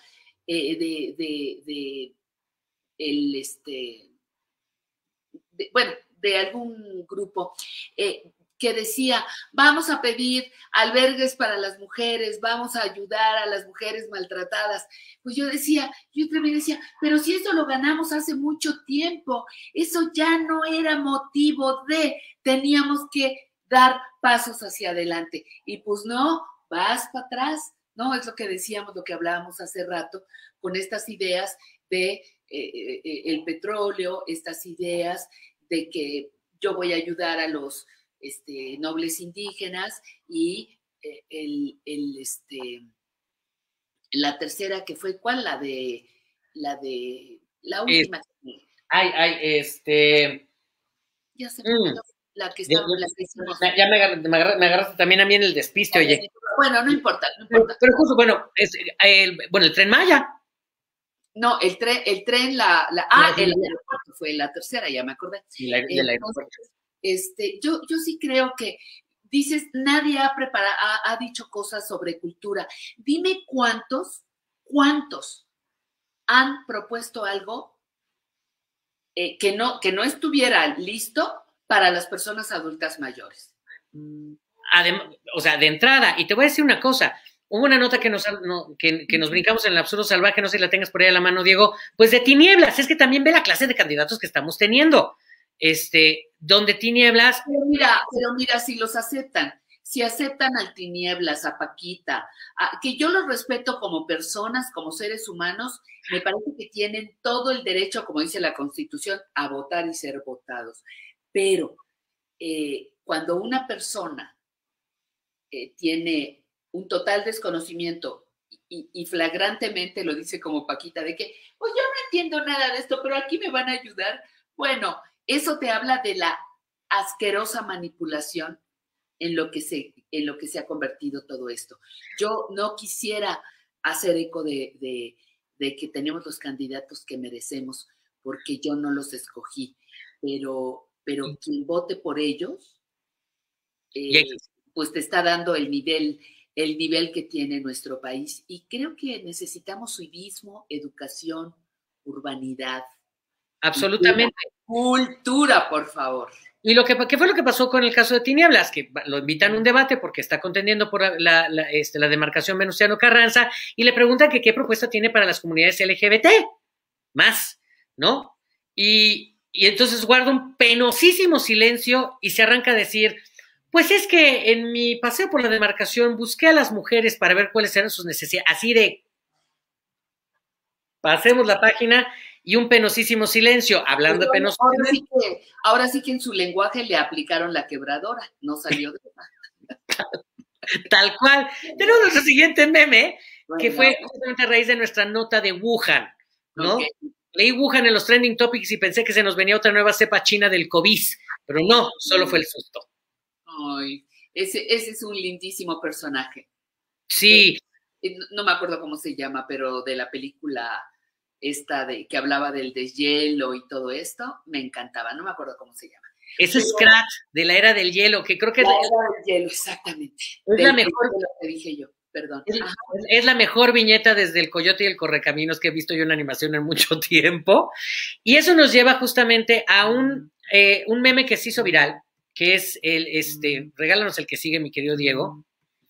de algún grupo, que que decía, vamos a pedir albergues para las mujeres, vamos a ayudar a las mujeres maltratadas. Pues yo también decía, pero si eso lo ganamos hace mucho tiempo, eso ya no era motivo teníamos que dar pasos hacia adelante. Y pues no, vas para atrás, ¿no? Es lo que decíamos, lo que hablábamos hace rato, con estas ideas de el petróleo, estas ideas de que yo voy a ayudar a los nobles indígenas y la tercera que fue, ¿cuál? La última. Ya se me olvidó. La que estaba, ya me agarraste también a mí en el despiste, oye. Bueno, no importa. Pero justo, bueno, el Tren Maya. No, el tren, el aeropuerto fue la tercera, ya me acordé. Del aeropuerto. Yo sí creo que dices, nadie ha dicho cosas sobre cultura. Dime cuántos han propuesto algo que no estuviera listo para las personas adultas mayores. O sea, de entrada, y te voy a decir una cosa, hubo una nota que nos brincamos en el absurdo salvaje, no sé si la tengas por ahí a la mano, Diego, pues de Tinieblas, es que también ve la clase de candidatos que estamos teniendo, donde Tinieblas... Pero mira, si los aceptan, si aceptan al Tinieblas, a Paquita, que yo los respeto como personas, como seres humanos, me parece que tienen todo el derecho, como dice la Constitución, a votar y ser votados. Pero cuando una persona tiene un total desconocimiento y flagrantemente lo dice como Paquita, de que, pues yo no entiendo nada de esto, pero aquí me van a ayudar, bueno, eso te habla de la asquerosa manipulación en lo que se ha convertido todo esto. Yo no quisiera hacer eco de que tenemos los candidatos que merecemos, porque yo no los escogí, pero quien vote por ellos, pues te está dando el nivel que tiene nuestro país. Y creo que necesitamos civismo, educación, urbanidad. Absolutamente. Cultura, por favor. Y ¿qué fue lo que pasó con el caso de Tinieblas? Que lo invitan a un debate porque está contendiendo por la demarcación Venustiano Carranza y le preguntan que qué propuesta tiene para las comunidades LGBT más, ¿no? Y entonces guarda un penosísimo silencio y se arranca a decir, pues es que en mi paseo por la demarcación busqué a las mujeres para ver cuáles eran sus necesidades, así de, pasemos la página y un penosísimo silencio, hablando de penosísimo. Ahora sí que en su lenguaje le aplicaron la quebradora, no salió de Tal cual. Tenemos nuestro siguiente meme, que fue justamente a raíz de nuestra nota de Wuhan, ¿no? Okay. Leí Wuhan en los trending topics y pensé que se nos venía otra nueva cepa china del COVID, pero no, solo fue el susto. Ay, ese es un lindísimo personaje. Sí. No me acuerdo cómo se llama, pero de la película esta que hablaba del deshielo y todo esto, me encantaba, no me acuerdo cómo se llama. Es Scratch, de la era del hielo, que creo que la era del hielo, exactamente. Es la mejor. Lo que dije yo, perdón. Es la mejor viñeta desde El Coyote y el Correcaminos que he visto yo en animación en mucho tiempo. Y eso nos lleva justamente a un meme que se hizo viral, que es regálanos el que sigue, mi querido Diego.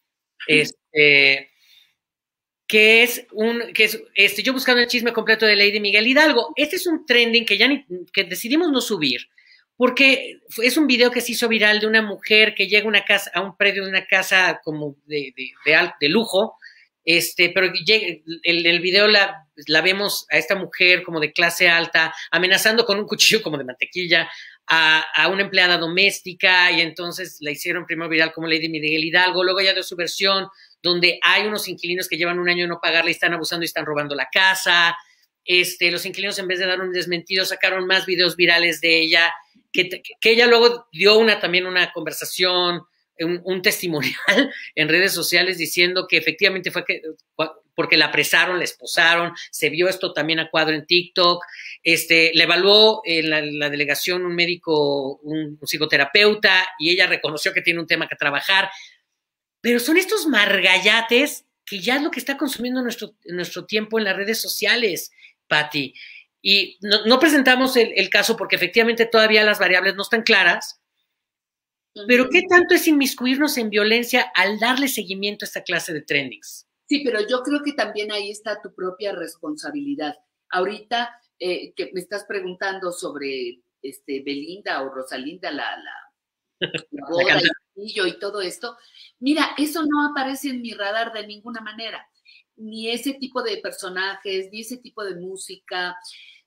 Que es yo buscando el chisme completo de Lady Miguel Hidalgo. Este es un trending que decidimos no subir, porque es un video que se hizo viral de una mujer que llega a un predio de una casa como de lujo, pero en el video la vemos a esta mujer como de clase alta, amenazando con un cuchillo como de mantequilla a una empleada doméstica, y entonces la hicieron primero viral como Lady Miguel Hidalgo, luego ya dio su versión donde hay unos inquilinos que llevan un año de no pagarle y están abusando y están robando la casa. Los inquilinos, en vez de dar un desmentido, sacaron más videos virales de ella, que ella luego dio también una conversación, un testimonial en redes sociales diciendo que efectivamente fue porque la apresaron, la esposaron, se vio esto también a cuadro en TikTok, le evaluó en la delegación un médico, un psicoterapeuta, y ella reconoció que tiene un tema que trabajar. Pero son estos margallates que ya es lo que está consumiendo nuestro tiempo en las redes sociales, Pati. Y no presentamos el caso porque efectivamente todavía las variables no están claras, Pero ¿qué tanto es inmiscuirnos en violencia al darle seguimiento a esta clase de trendings? Sí, pero yo creo que también ahí está tu propia responsabilidad. Ahorita que me estás preguntando sobre Belinda o Rosalinda, la boda y todo esto, mira, eso no aparece en mi radar de ninguna manera. Ni ese tipo de personajes, ni ese tipo de música,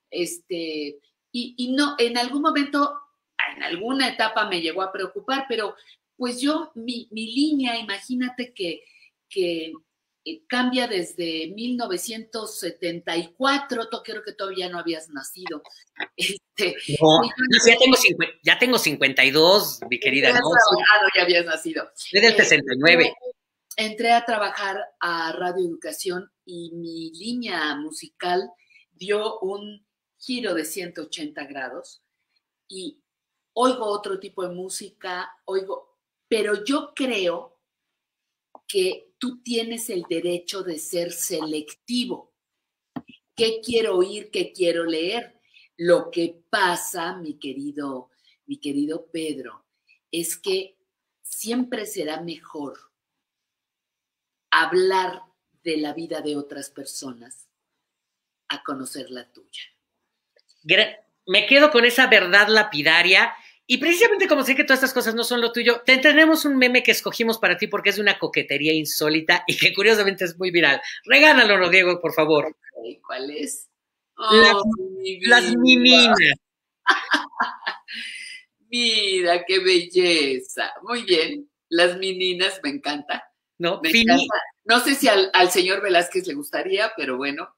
y no, en algún momento, en alguna etapa me llegó a preocupar, pero pues yo, mi línea, imagínate que cambia desde 1974, creo que todavía no habías nacido. No, ya tengo 52, mi querida. No, ya habías nacido. Desde el 69. Entré a trabajar a Radio Educación y mi línea musical dio un giro de 180 grados y oigo otro tipo de música, pero yo creo que tú tienes el derecho de ser selectivo. ¿Qué quiero oír? ¿Qué quiero leer? Lo que pasa, mi querido Pedro, es que siempre será mejor hablar de la vida de otras personas a conocer la tuya. Me quedo con esa verdad lapidaria. Y precisamente como sé que todas estas cosas no son lo tuyo, tenemos un meme que escogimos para ti porque es de una coquetería insólita y que curiosamente es muy viral. Regálalo, Diego, por favor. Okay, ¿cuál es? Las mininas. Mira, qué belleza. Muy bien. Las mininas, me encanta. No, me encanta. No sé si al señor Velázquez le gustaría, pero bueno,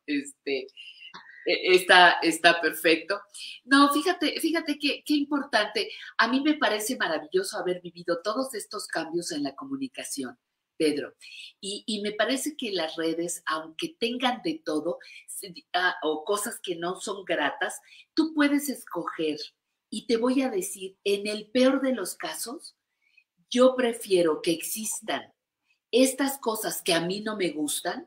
está perfecto. No, fíjate qué importante. A mí me parece maravilloso haber vivido todos estos cambios en la comunicación, Pedro. Y me parece que las redes, aunque tengan de todo, o cosas que no son gratas, tú puedes escoger. Y te voy a decir, en el peor de los casos, yo prefiero que existan estas cosas que a mí no me gustan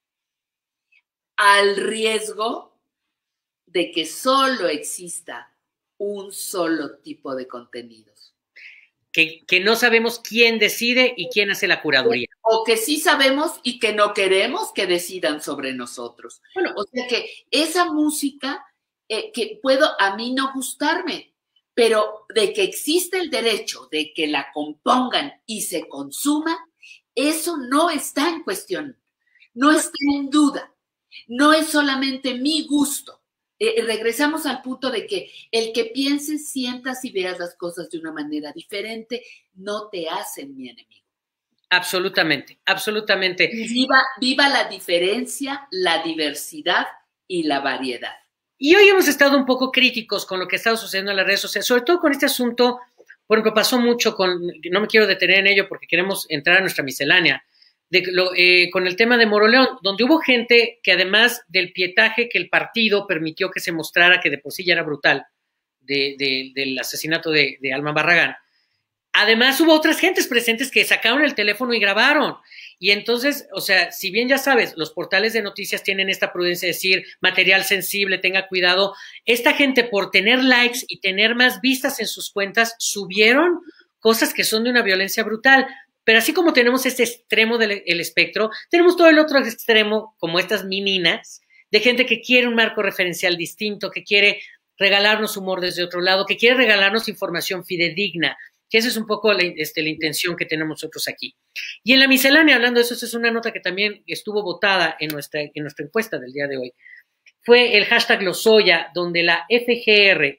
al riesgo de que solo exista un solo tipo de contenidos. Que no sabemos quién decide y quién hace la curaduría. O que sí sabemos y que no queremos que decidan sobre nosotros. Bueno, o sea que esa música que puedo a mí no gustarme, pero de que existe el derecho de que la compongan y se consuma, eso no está en cuestión, no está en duda, no es solamente mi gusto. Regresamos al punto de que el que pienses, sientas y veas las cosas de una manera diferente no te hacen mi enemigo. Absolutamente, absolutamente. Viva la diferencia, la diversidad y la variedad. Y hoy hemos estado un poco críticos con lo que ha estado sucediendo en las redes sociales, sobre todo con este asunto, por ejemplo, pasó mucho no me quiero detener en ello porque queremos entrar a nuestra miscelánea, con el tema de Moroleón, donde hubo gente que además del pietaje que el partido permitió que se mostrara, que de por sí ya era brutal, del asesinato de Alma Barragán, además hubo otras gentes presentes que sacaron el teléfono y grabaron. Y entonces, o sea, si bien ya sabes, los portales de noticias tienen esta prudencia de decir material sensible, tenga cuidado, esta gente por tener likes y tener más vistas en sus cuentas, subieron cosas que son de una violencia brutal. Pero así como tenemos este extremo del espectro, tenemos todo el otro extremo, como estas mininas, de gente que quiere un marco referencial distinto, que quiere regalarnos humor desde otro lado, que quiere regalarnos información fidedigna, que esa es un poco la intención que tenemos nosotros aquí. Y en la miscelánea, hablando de eso, esa es una nota que también estuvo votada en nuestra encuesta del día de hoy. Fue el hashtag Lozoya, donde la FGR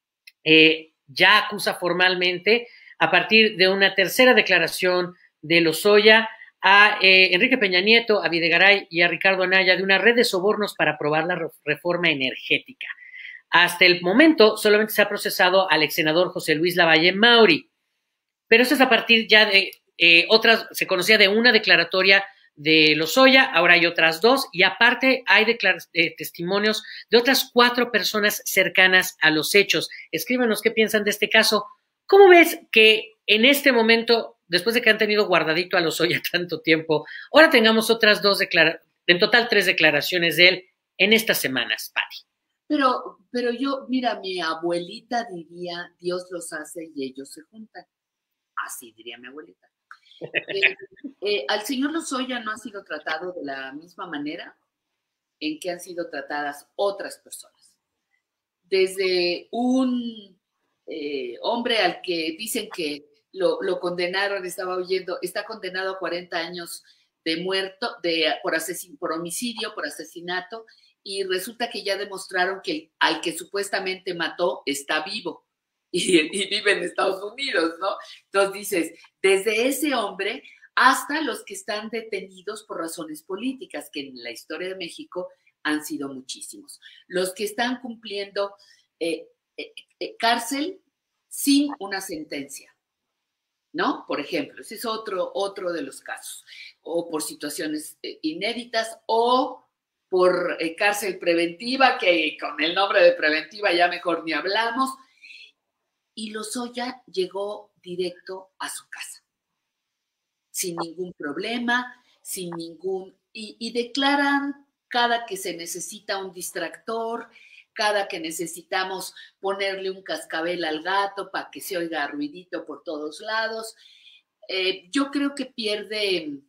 ya acusa formalmente, a partir de una tercera declaración de Lozoya, a Enrique Peña Nieto, a Videgaray y a Ricardo Anaya de una red de sobornos para aprobar la reforma energética. Hasta el momento solamente se ha procesado al ex senador José Luis Lavalle Mauri, pero eso es a partir ya de se conocía de una declaratoria de Lozoya, ahora hay otras dos, y aparte hay testimonios de otras 4 personas cercanas a los hechos. Escríbanos qué piensan de este caso. ¿Cómo ves que en este momento, después de que han tenido guardadito a Lozoya tanto tiempo, ahora tengamos otras 2 en total 3 declaraciones de él en estas semanas, Pati? Pero yo, mira, mi abuelita diría, Dios los hace y ellos se juntan. así diría mi abuelita. Al señor Lozoya no ha sido tratado de la misma manera en que han sido tratadas otras personas. Desde un hombre al que dicen que lo condenaron, estaba oyendo, está condenado a 40 años de muerto, por homicidio, por asesinato, y resulta que ya demostraron que al que supuestamente mató está vivo y vive en Estados Unidos, ¿no? Entonces dices, desde ese hombre hasta los que están detenidos por razones políticas, que en la historia de México han sido muchísimos. Los que están cumpliendo cárcel sin una sentencia, ¿no? Por ejemplo, ese es otro de los casos. O por situaciones inéditas o por cárcel preventiva, que con el nombre de preventiva ya mejor ni hablamos. Y Lozoya llegó directo a su casa, sin ningún problema, sin ningún... Y declaran cada que se necesita un distractor, cada que necesitamos ponerle un cascabel al gato para que se oiga ruidito por todos lados. Yo creo que pierde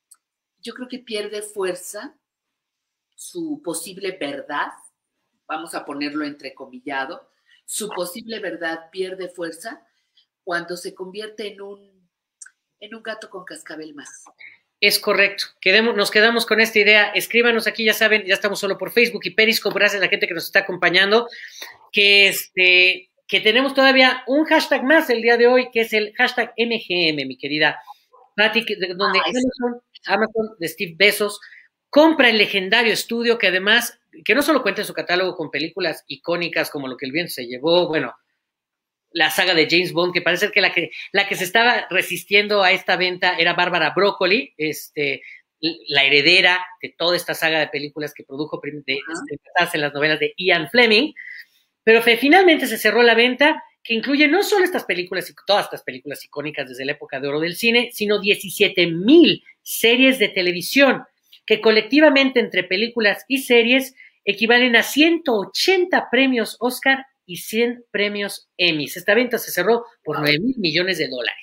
fuerza su posible verdad, vamos a ponerlo entrecomillado, su posible verdad pierde fuerza cuando se convierte en un gato con cascabel más. Es correcto. Nos quedamos con esta idea. Escríbanos aquí, ya saben, ya estamos solo por Facebook y Periscope, gracias a la gente que nos está acompañando, que tenemos todavía un hashtag más el día de hoy, que es el hashtag MGM, mi querida Pati, donde Amazon de Steve Bezos compra el legendario estudio que además, que no solo cuenta en su catálogo con películas icónicas como Lo que el viento se llevó, bueno, la saga de James Bond, que parece que la que se estaba resistiendo a esta venta era Bárbara Broccoli, la heredera de toda esta saga de películas que produjo en las novelas de Ian Fleming, pero finalmente se cerró la venta, que incluye no solo todas estas películas icónicas desde la época de oro del cine, sino 17,000 series de televisión, que colectivamente entre películas y series equivalen a 180 premios Oscar y 100 premios Emmy. Esta venta se cerró por $9,000 millones.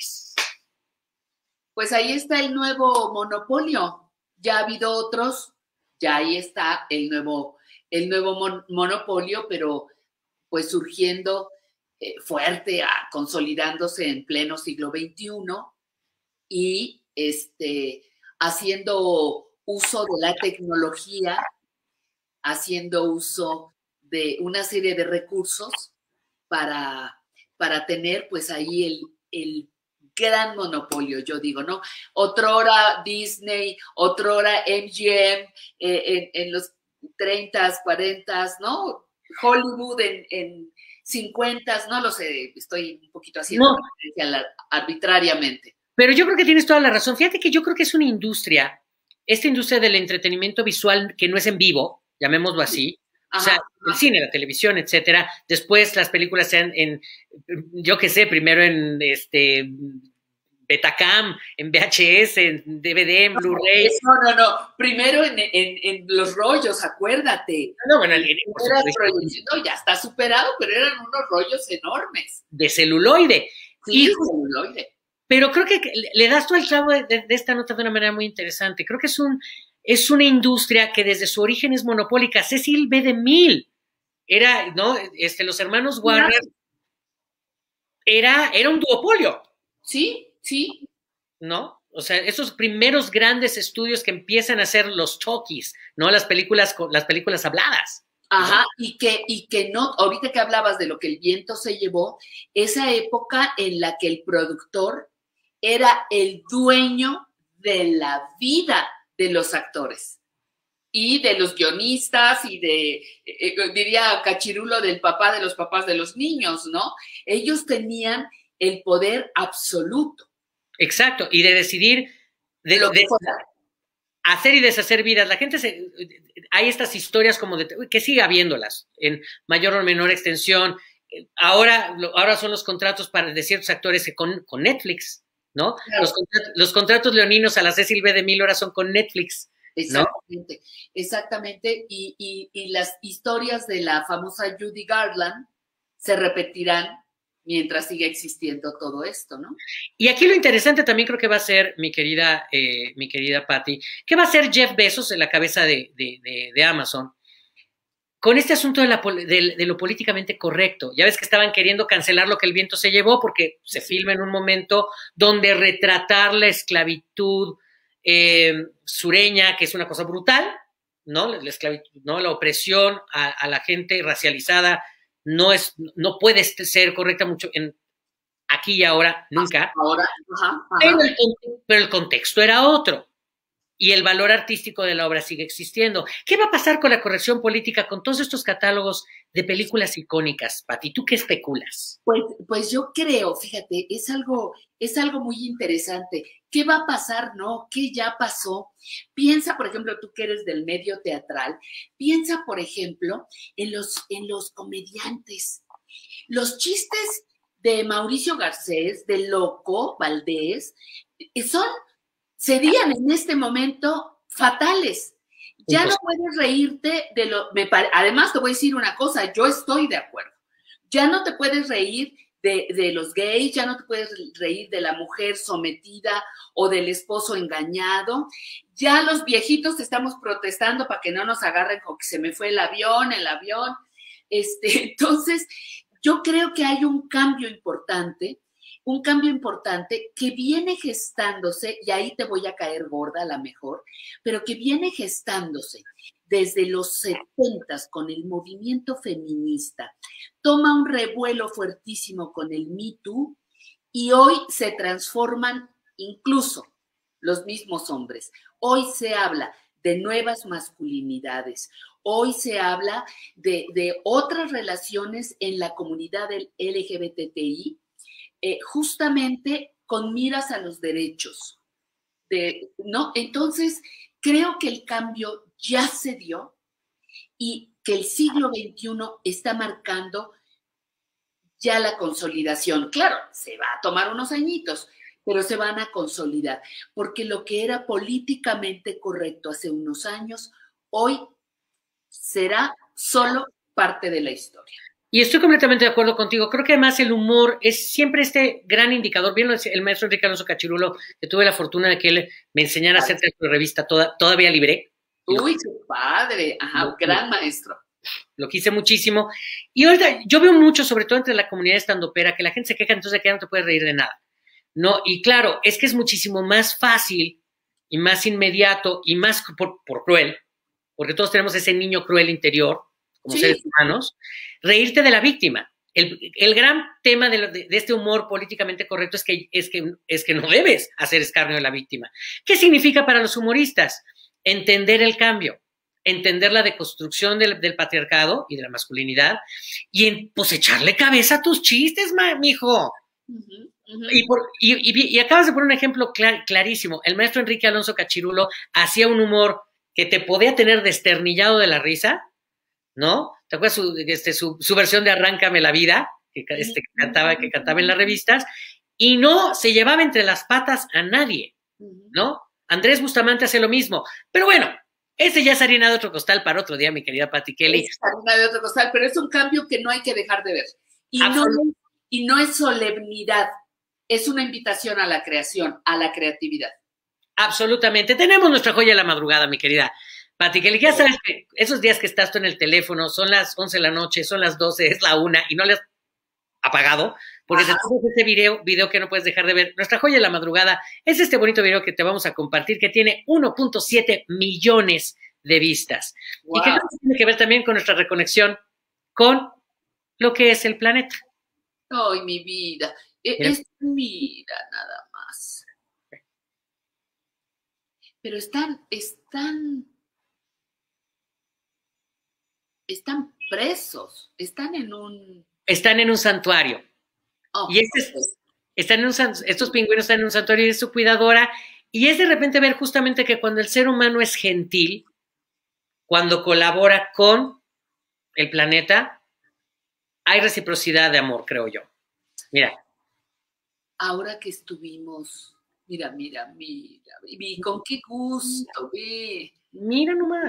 Pues ahí está el nuevo monopolio. Ya ha habido otros, ya ahí está el nuevo monopolio, pero pues surgiendo fuerte, consolidándose en pleno siglo XXI y haciendo uso de la tecnología, haciendo uso de una serie de recursos para tener pues ahí el gran monopolio, yo digo, ¿no? Otrora Disney, otrora MGM en los 30s, 40s, ¿no? Hollywood en 50s, no lo sé, estoy un poquito haciendo referencia arbitrariamente. Pero yo creo que tienes toda la razón. Fíjate que yo creo que es una industria, esta industria del entretenimiento visual que no es en vivo, llamémoslo así. O sea, el cine, la televisión, etcétera. Después las películas sean yo qué sé, primero en Betacam, en VHS, en DVD, en Blu-ray. No. Primero en los rollos, acuérdate. No, bueno, ya está superado, pero eran unos rollos enormes. De celuloide. Sí, de celuloide. Pero creo que le das tú al clavo de esta nota de una manera muy interesante. Creo que es una industria que desde su origen es monopólica. Cecil B. DeMille era, ¿no? Los hermanos Warner era un duopolio. Sí. ¿No? O sea, esos primeros grandes estudios que empiezan a hacer los talkies, ¿no? Las películas habladas. Ajá, ¿no? y que no, ahorita que hablabas de Lo que el viento se llevó, esa época en la que el productor era el dueño de la vida de los actores y de los guionistas y diría Cachirulo, del papá de los papás de los niños, ¿no? Ellos tenían el poder absoluto. Exacto, y de decidir de hacer y deshacer vidas. La gente hay estas historias como que siga habiéndolas en mayor o menor extensión. Ahora son los contratos de ciertos actores con Netflix, ¿no? Claro. Los contratos leoninos a la Cecil B. DeMille ahora son con Netflix, ¿no? Exactamente. Y las historias de la famosa Judy Garland se repetirán mientras siga existiendo todo esto, ¿no? Y aquí lo interesante también creo que va a ser, mi querida Patti, que va a ser Jeff Bezos en la cabeza de Amazon, con este asunto de lo políticamente correcto. Ya ves que estaban queriendo cancelar Lo que el viento se llevó, porque se filma en un momento donde retratar la esclavitud sureña, que es una cosa brutal, ¿no? La esclavitud, ¿no? La opresión a la gente racializada no puede ser correcta mucho aquí y ahora, nunca. Ahora, ajá. Pero el contexto era otro. Y el valor artístico de la obra sigue existiendo. ¿Qué va a pasar con la corrección política, con todos estos catálogos de películas icónicas, Pati? ¿Tú qué especulas? Pues yo creo, fíjate, es algo muy interesante. ¿Qué va a pasar, no? ¿Qué ya pasó? Piensa, por ejemplo, tú que eres del medio teatral, piensa, por ejemplo, en los comediantes. Los chistes de Mauricio Garcés, de Loco Valdés, serían en este momento fatales. Ya no puedes reírte de además te voy a decir una cosa, yo estoy de acuerdo. Ya no te puedes reír de los gays, ya no te puedes reír de la mujer sometida o del esposo engañado. Ya los viejitos estamos protestando para que no nos agarren con que se me fue el avión. Entonces, yo creo que hay un cambio importante que viene gestándose, y ahí te voy a caer gorda a lo mejor, pero que viene gestándose desde los 70s con el movimiento feminista, toma un revuelo fuertísimo con el Me Too, y hoy se transforman incluso los mismos hombres. Hoy se habla de nuevas masculinidades, hoy se habla de otras relaciones en la comunidad del LGBTI, justamente con miras a los derechos, ¿no? Entonces, creo que el cambio ya se dio y que el siglo XXI está marcando ya la consolidación. Claro, se va a tomar unos añitos, pero se van a consolidar, porque lo que era políticamente correcto hace unos años, hoy será solo parte de la historia. Y estoy completamente de acuerdo contigo. Creo que además el humor es siempre este gran indicador. Bien, el maestro Enrique Alonso Cachirulo, que tuve la fortuna de que él me enseñara a hacer su revista Todavía Libre. Uy, qué padre. Ajá, gran maestro. Lo quise muchísimo. Y ahorita yo veo mucho, sobre todo entre la comunidad estandopera, que la gente se queja entonces de que ya no te puedes reír de nada, ¿no? Y claro, es que es muchísimo más fácil y más inmediato y más por cruel, porque todos tenemos ese niño cruel interior, como seres humanos, reírte de la víctima. El gran tema de este humor políticamente correcto es que no debes hacer escarnio de la víctima. ¿Qué significa para los humoristas? Entender el cambio, entender la deconstrucción del patriarcado y de la masculinidad y pues echarle cabeza a tus chistes, mijo. Y acabas de poner un ejemplo clarísimo. El maestro Enrique Alonso Cachirulo hacía un humor que te podía tener desternillado de la risa, ¿no? ¿Te acuerdas su versión de Arráncame la vida, que cantaba en las revistas, y no se llevaba entre las patas a nadie, ¿no? Andrés Bustamante hace lo mismo. Pero bueno, ese ya es harina de otro costal para otro día, mi querida Patti Kelly. Es harina de otro costal, pero es un cambio que no hay que dejar de ver. Y no es solemnidad, es una invitación a la creación, a la creatividad. Absolutamente. Tenemos nuestra joya de la madrugada, mi querida Patti Kelly. Ya sabes que esos días que estás tú en el teléfono, son las 11 de la noche, son las 12, es la 1 y no le has apagado, porque te tomas ese video que no puedes dejar de ver. Nuestra joya de la madrugada es este bonito video que te vamos a compartir, que tiene 1.7 millones de vistas. Wow. Y que tiene que ver también con nuestra reconexión con lo que es el planeta. Ay, mi vida. Mira, nada más. Pero están presos, están en un santuario. Y estos pingüinos están en un santuario y es su cuidadora. Y es de repente ver justamente que cuando el ser humano es gentil, cuando colabora con el planeta, hay reciprocidad de amor, creo yo. Mira. Ahora que estuvimos, mira, con qué gusto, ve. Mira nomás.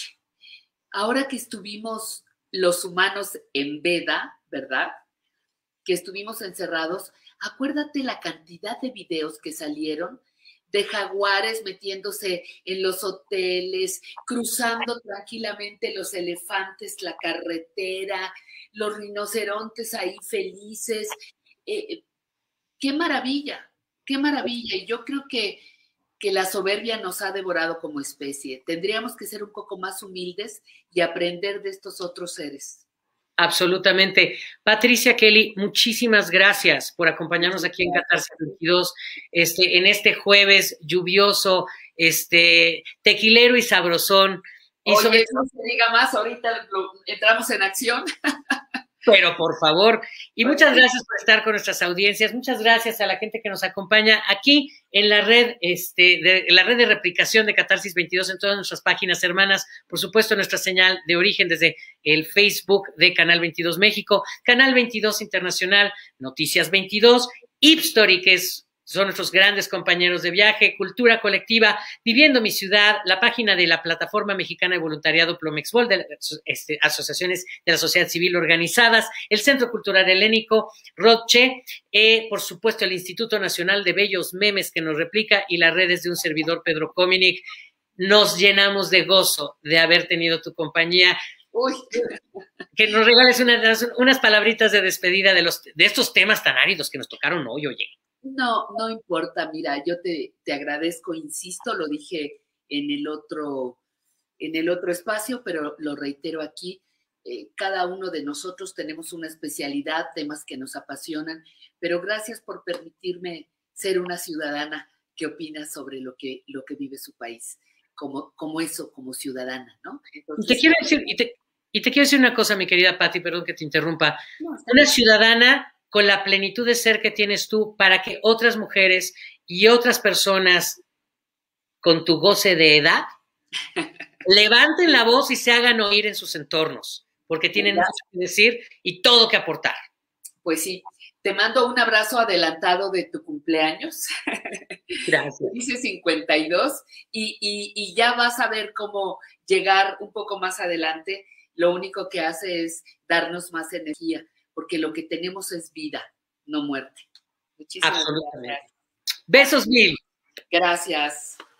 Ahora que estuvimos los humanos en veda, ¿verdad? que estuvimos encerrados, acuérdate la cantidad de videos que salieron de jaguares metiéndose en los hoteles, cruzando tranquilamente los elefantes, la carretera, los rinocerontes ahí felices. ¡Qué maravilla! ¡Qué maravilla! Y yo creo que la soberbia nos ha devorado como especie. Tendríamos que ser un poco más humildes y aprender de estos otros seres. Absolutamente. Patricia Kelly, muchísimas gracias por acompañarnos aquí en Catarsis 22, en este jueves lluvioso, tequilero y sabrosón. Y Oye, no se diga más, ahorita entramos en acción. Pero por favor, y muchas gracias por estar con nuestras audiencias, muchas gracias a la gente que nos acompaña aquí en la red, la red de replicación de Catarsis 22 en todas nuestras páginas hermanas, por supuesto nuestra señal de origen desde el Facebook de Canal 22 México, Canal 22 Internacional, Noticias 22, Ipstory, que son nuestros grandes compañeros de viaje, Cultura Colectiva, Viviendo mi Ciudad, la página de la Plataforma Mexicana de Voluntariado Plomexbol, de asociaciones de la sociedad civil organizadas, el Centro Cultural Helénico, Rodche, por supuesto el Instituto Nacional de Bellos Memes que nos replica y las redes de un servidor, Pedro Cominic. Nos llenamos de gozo de haber tenido tu compañía. Uy. Que nos regales unas palabritas de despedida de estos temas tan áridos que nos tocaron hoy, oye. No, no importa, mira, yo te agradezco, insisto, lo dije en el otro espacio, pero lo reitero aquí, cada uno de nosotros tenemos una especialidad, temas que nos apasionan, pero gracias por permitirme ser una ciudadana que opina sobre lo que vive su país, como ciudadana, ¿no? Entonces, te quiero decir una cosa, mi querida Patti, perdón que te interrumpa, una ciudadana con la plenitud de ser que tienes tú para que otras mujeres y otras personas con tu goce de edad levanten la voz y se hagan oír en sus entornos, porque tienen mucho que decir y todo que aportar. Pues sí, te mando un abrazo adelantado de tu cumpleaños. Gracias. Dice 52 y ya vas a ver cómo llegar un poco más adelante. Lo único que hace es darnos más energía, porque lo que tenemos es vida, no muerte. Muchísimas Absolutamente. gracias. Besos mil. Gracias.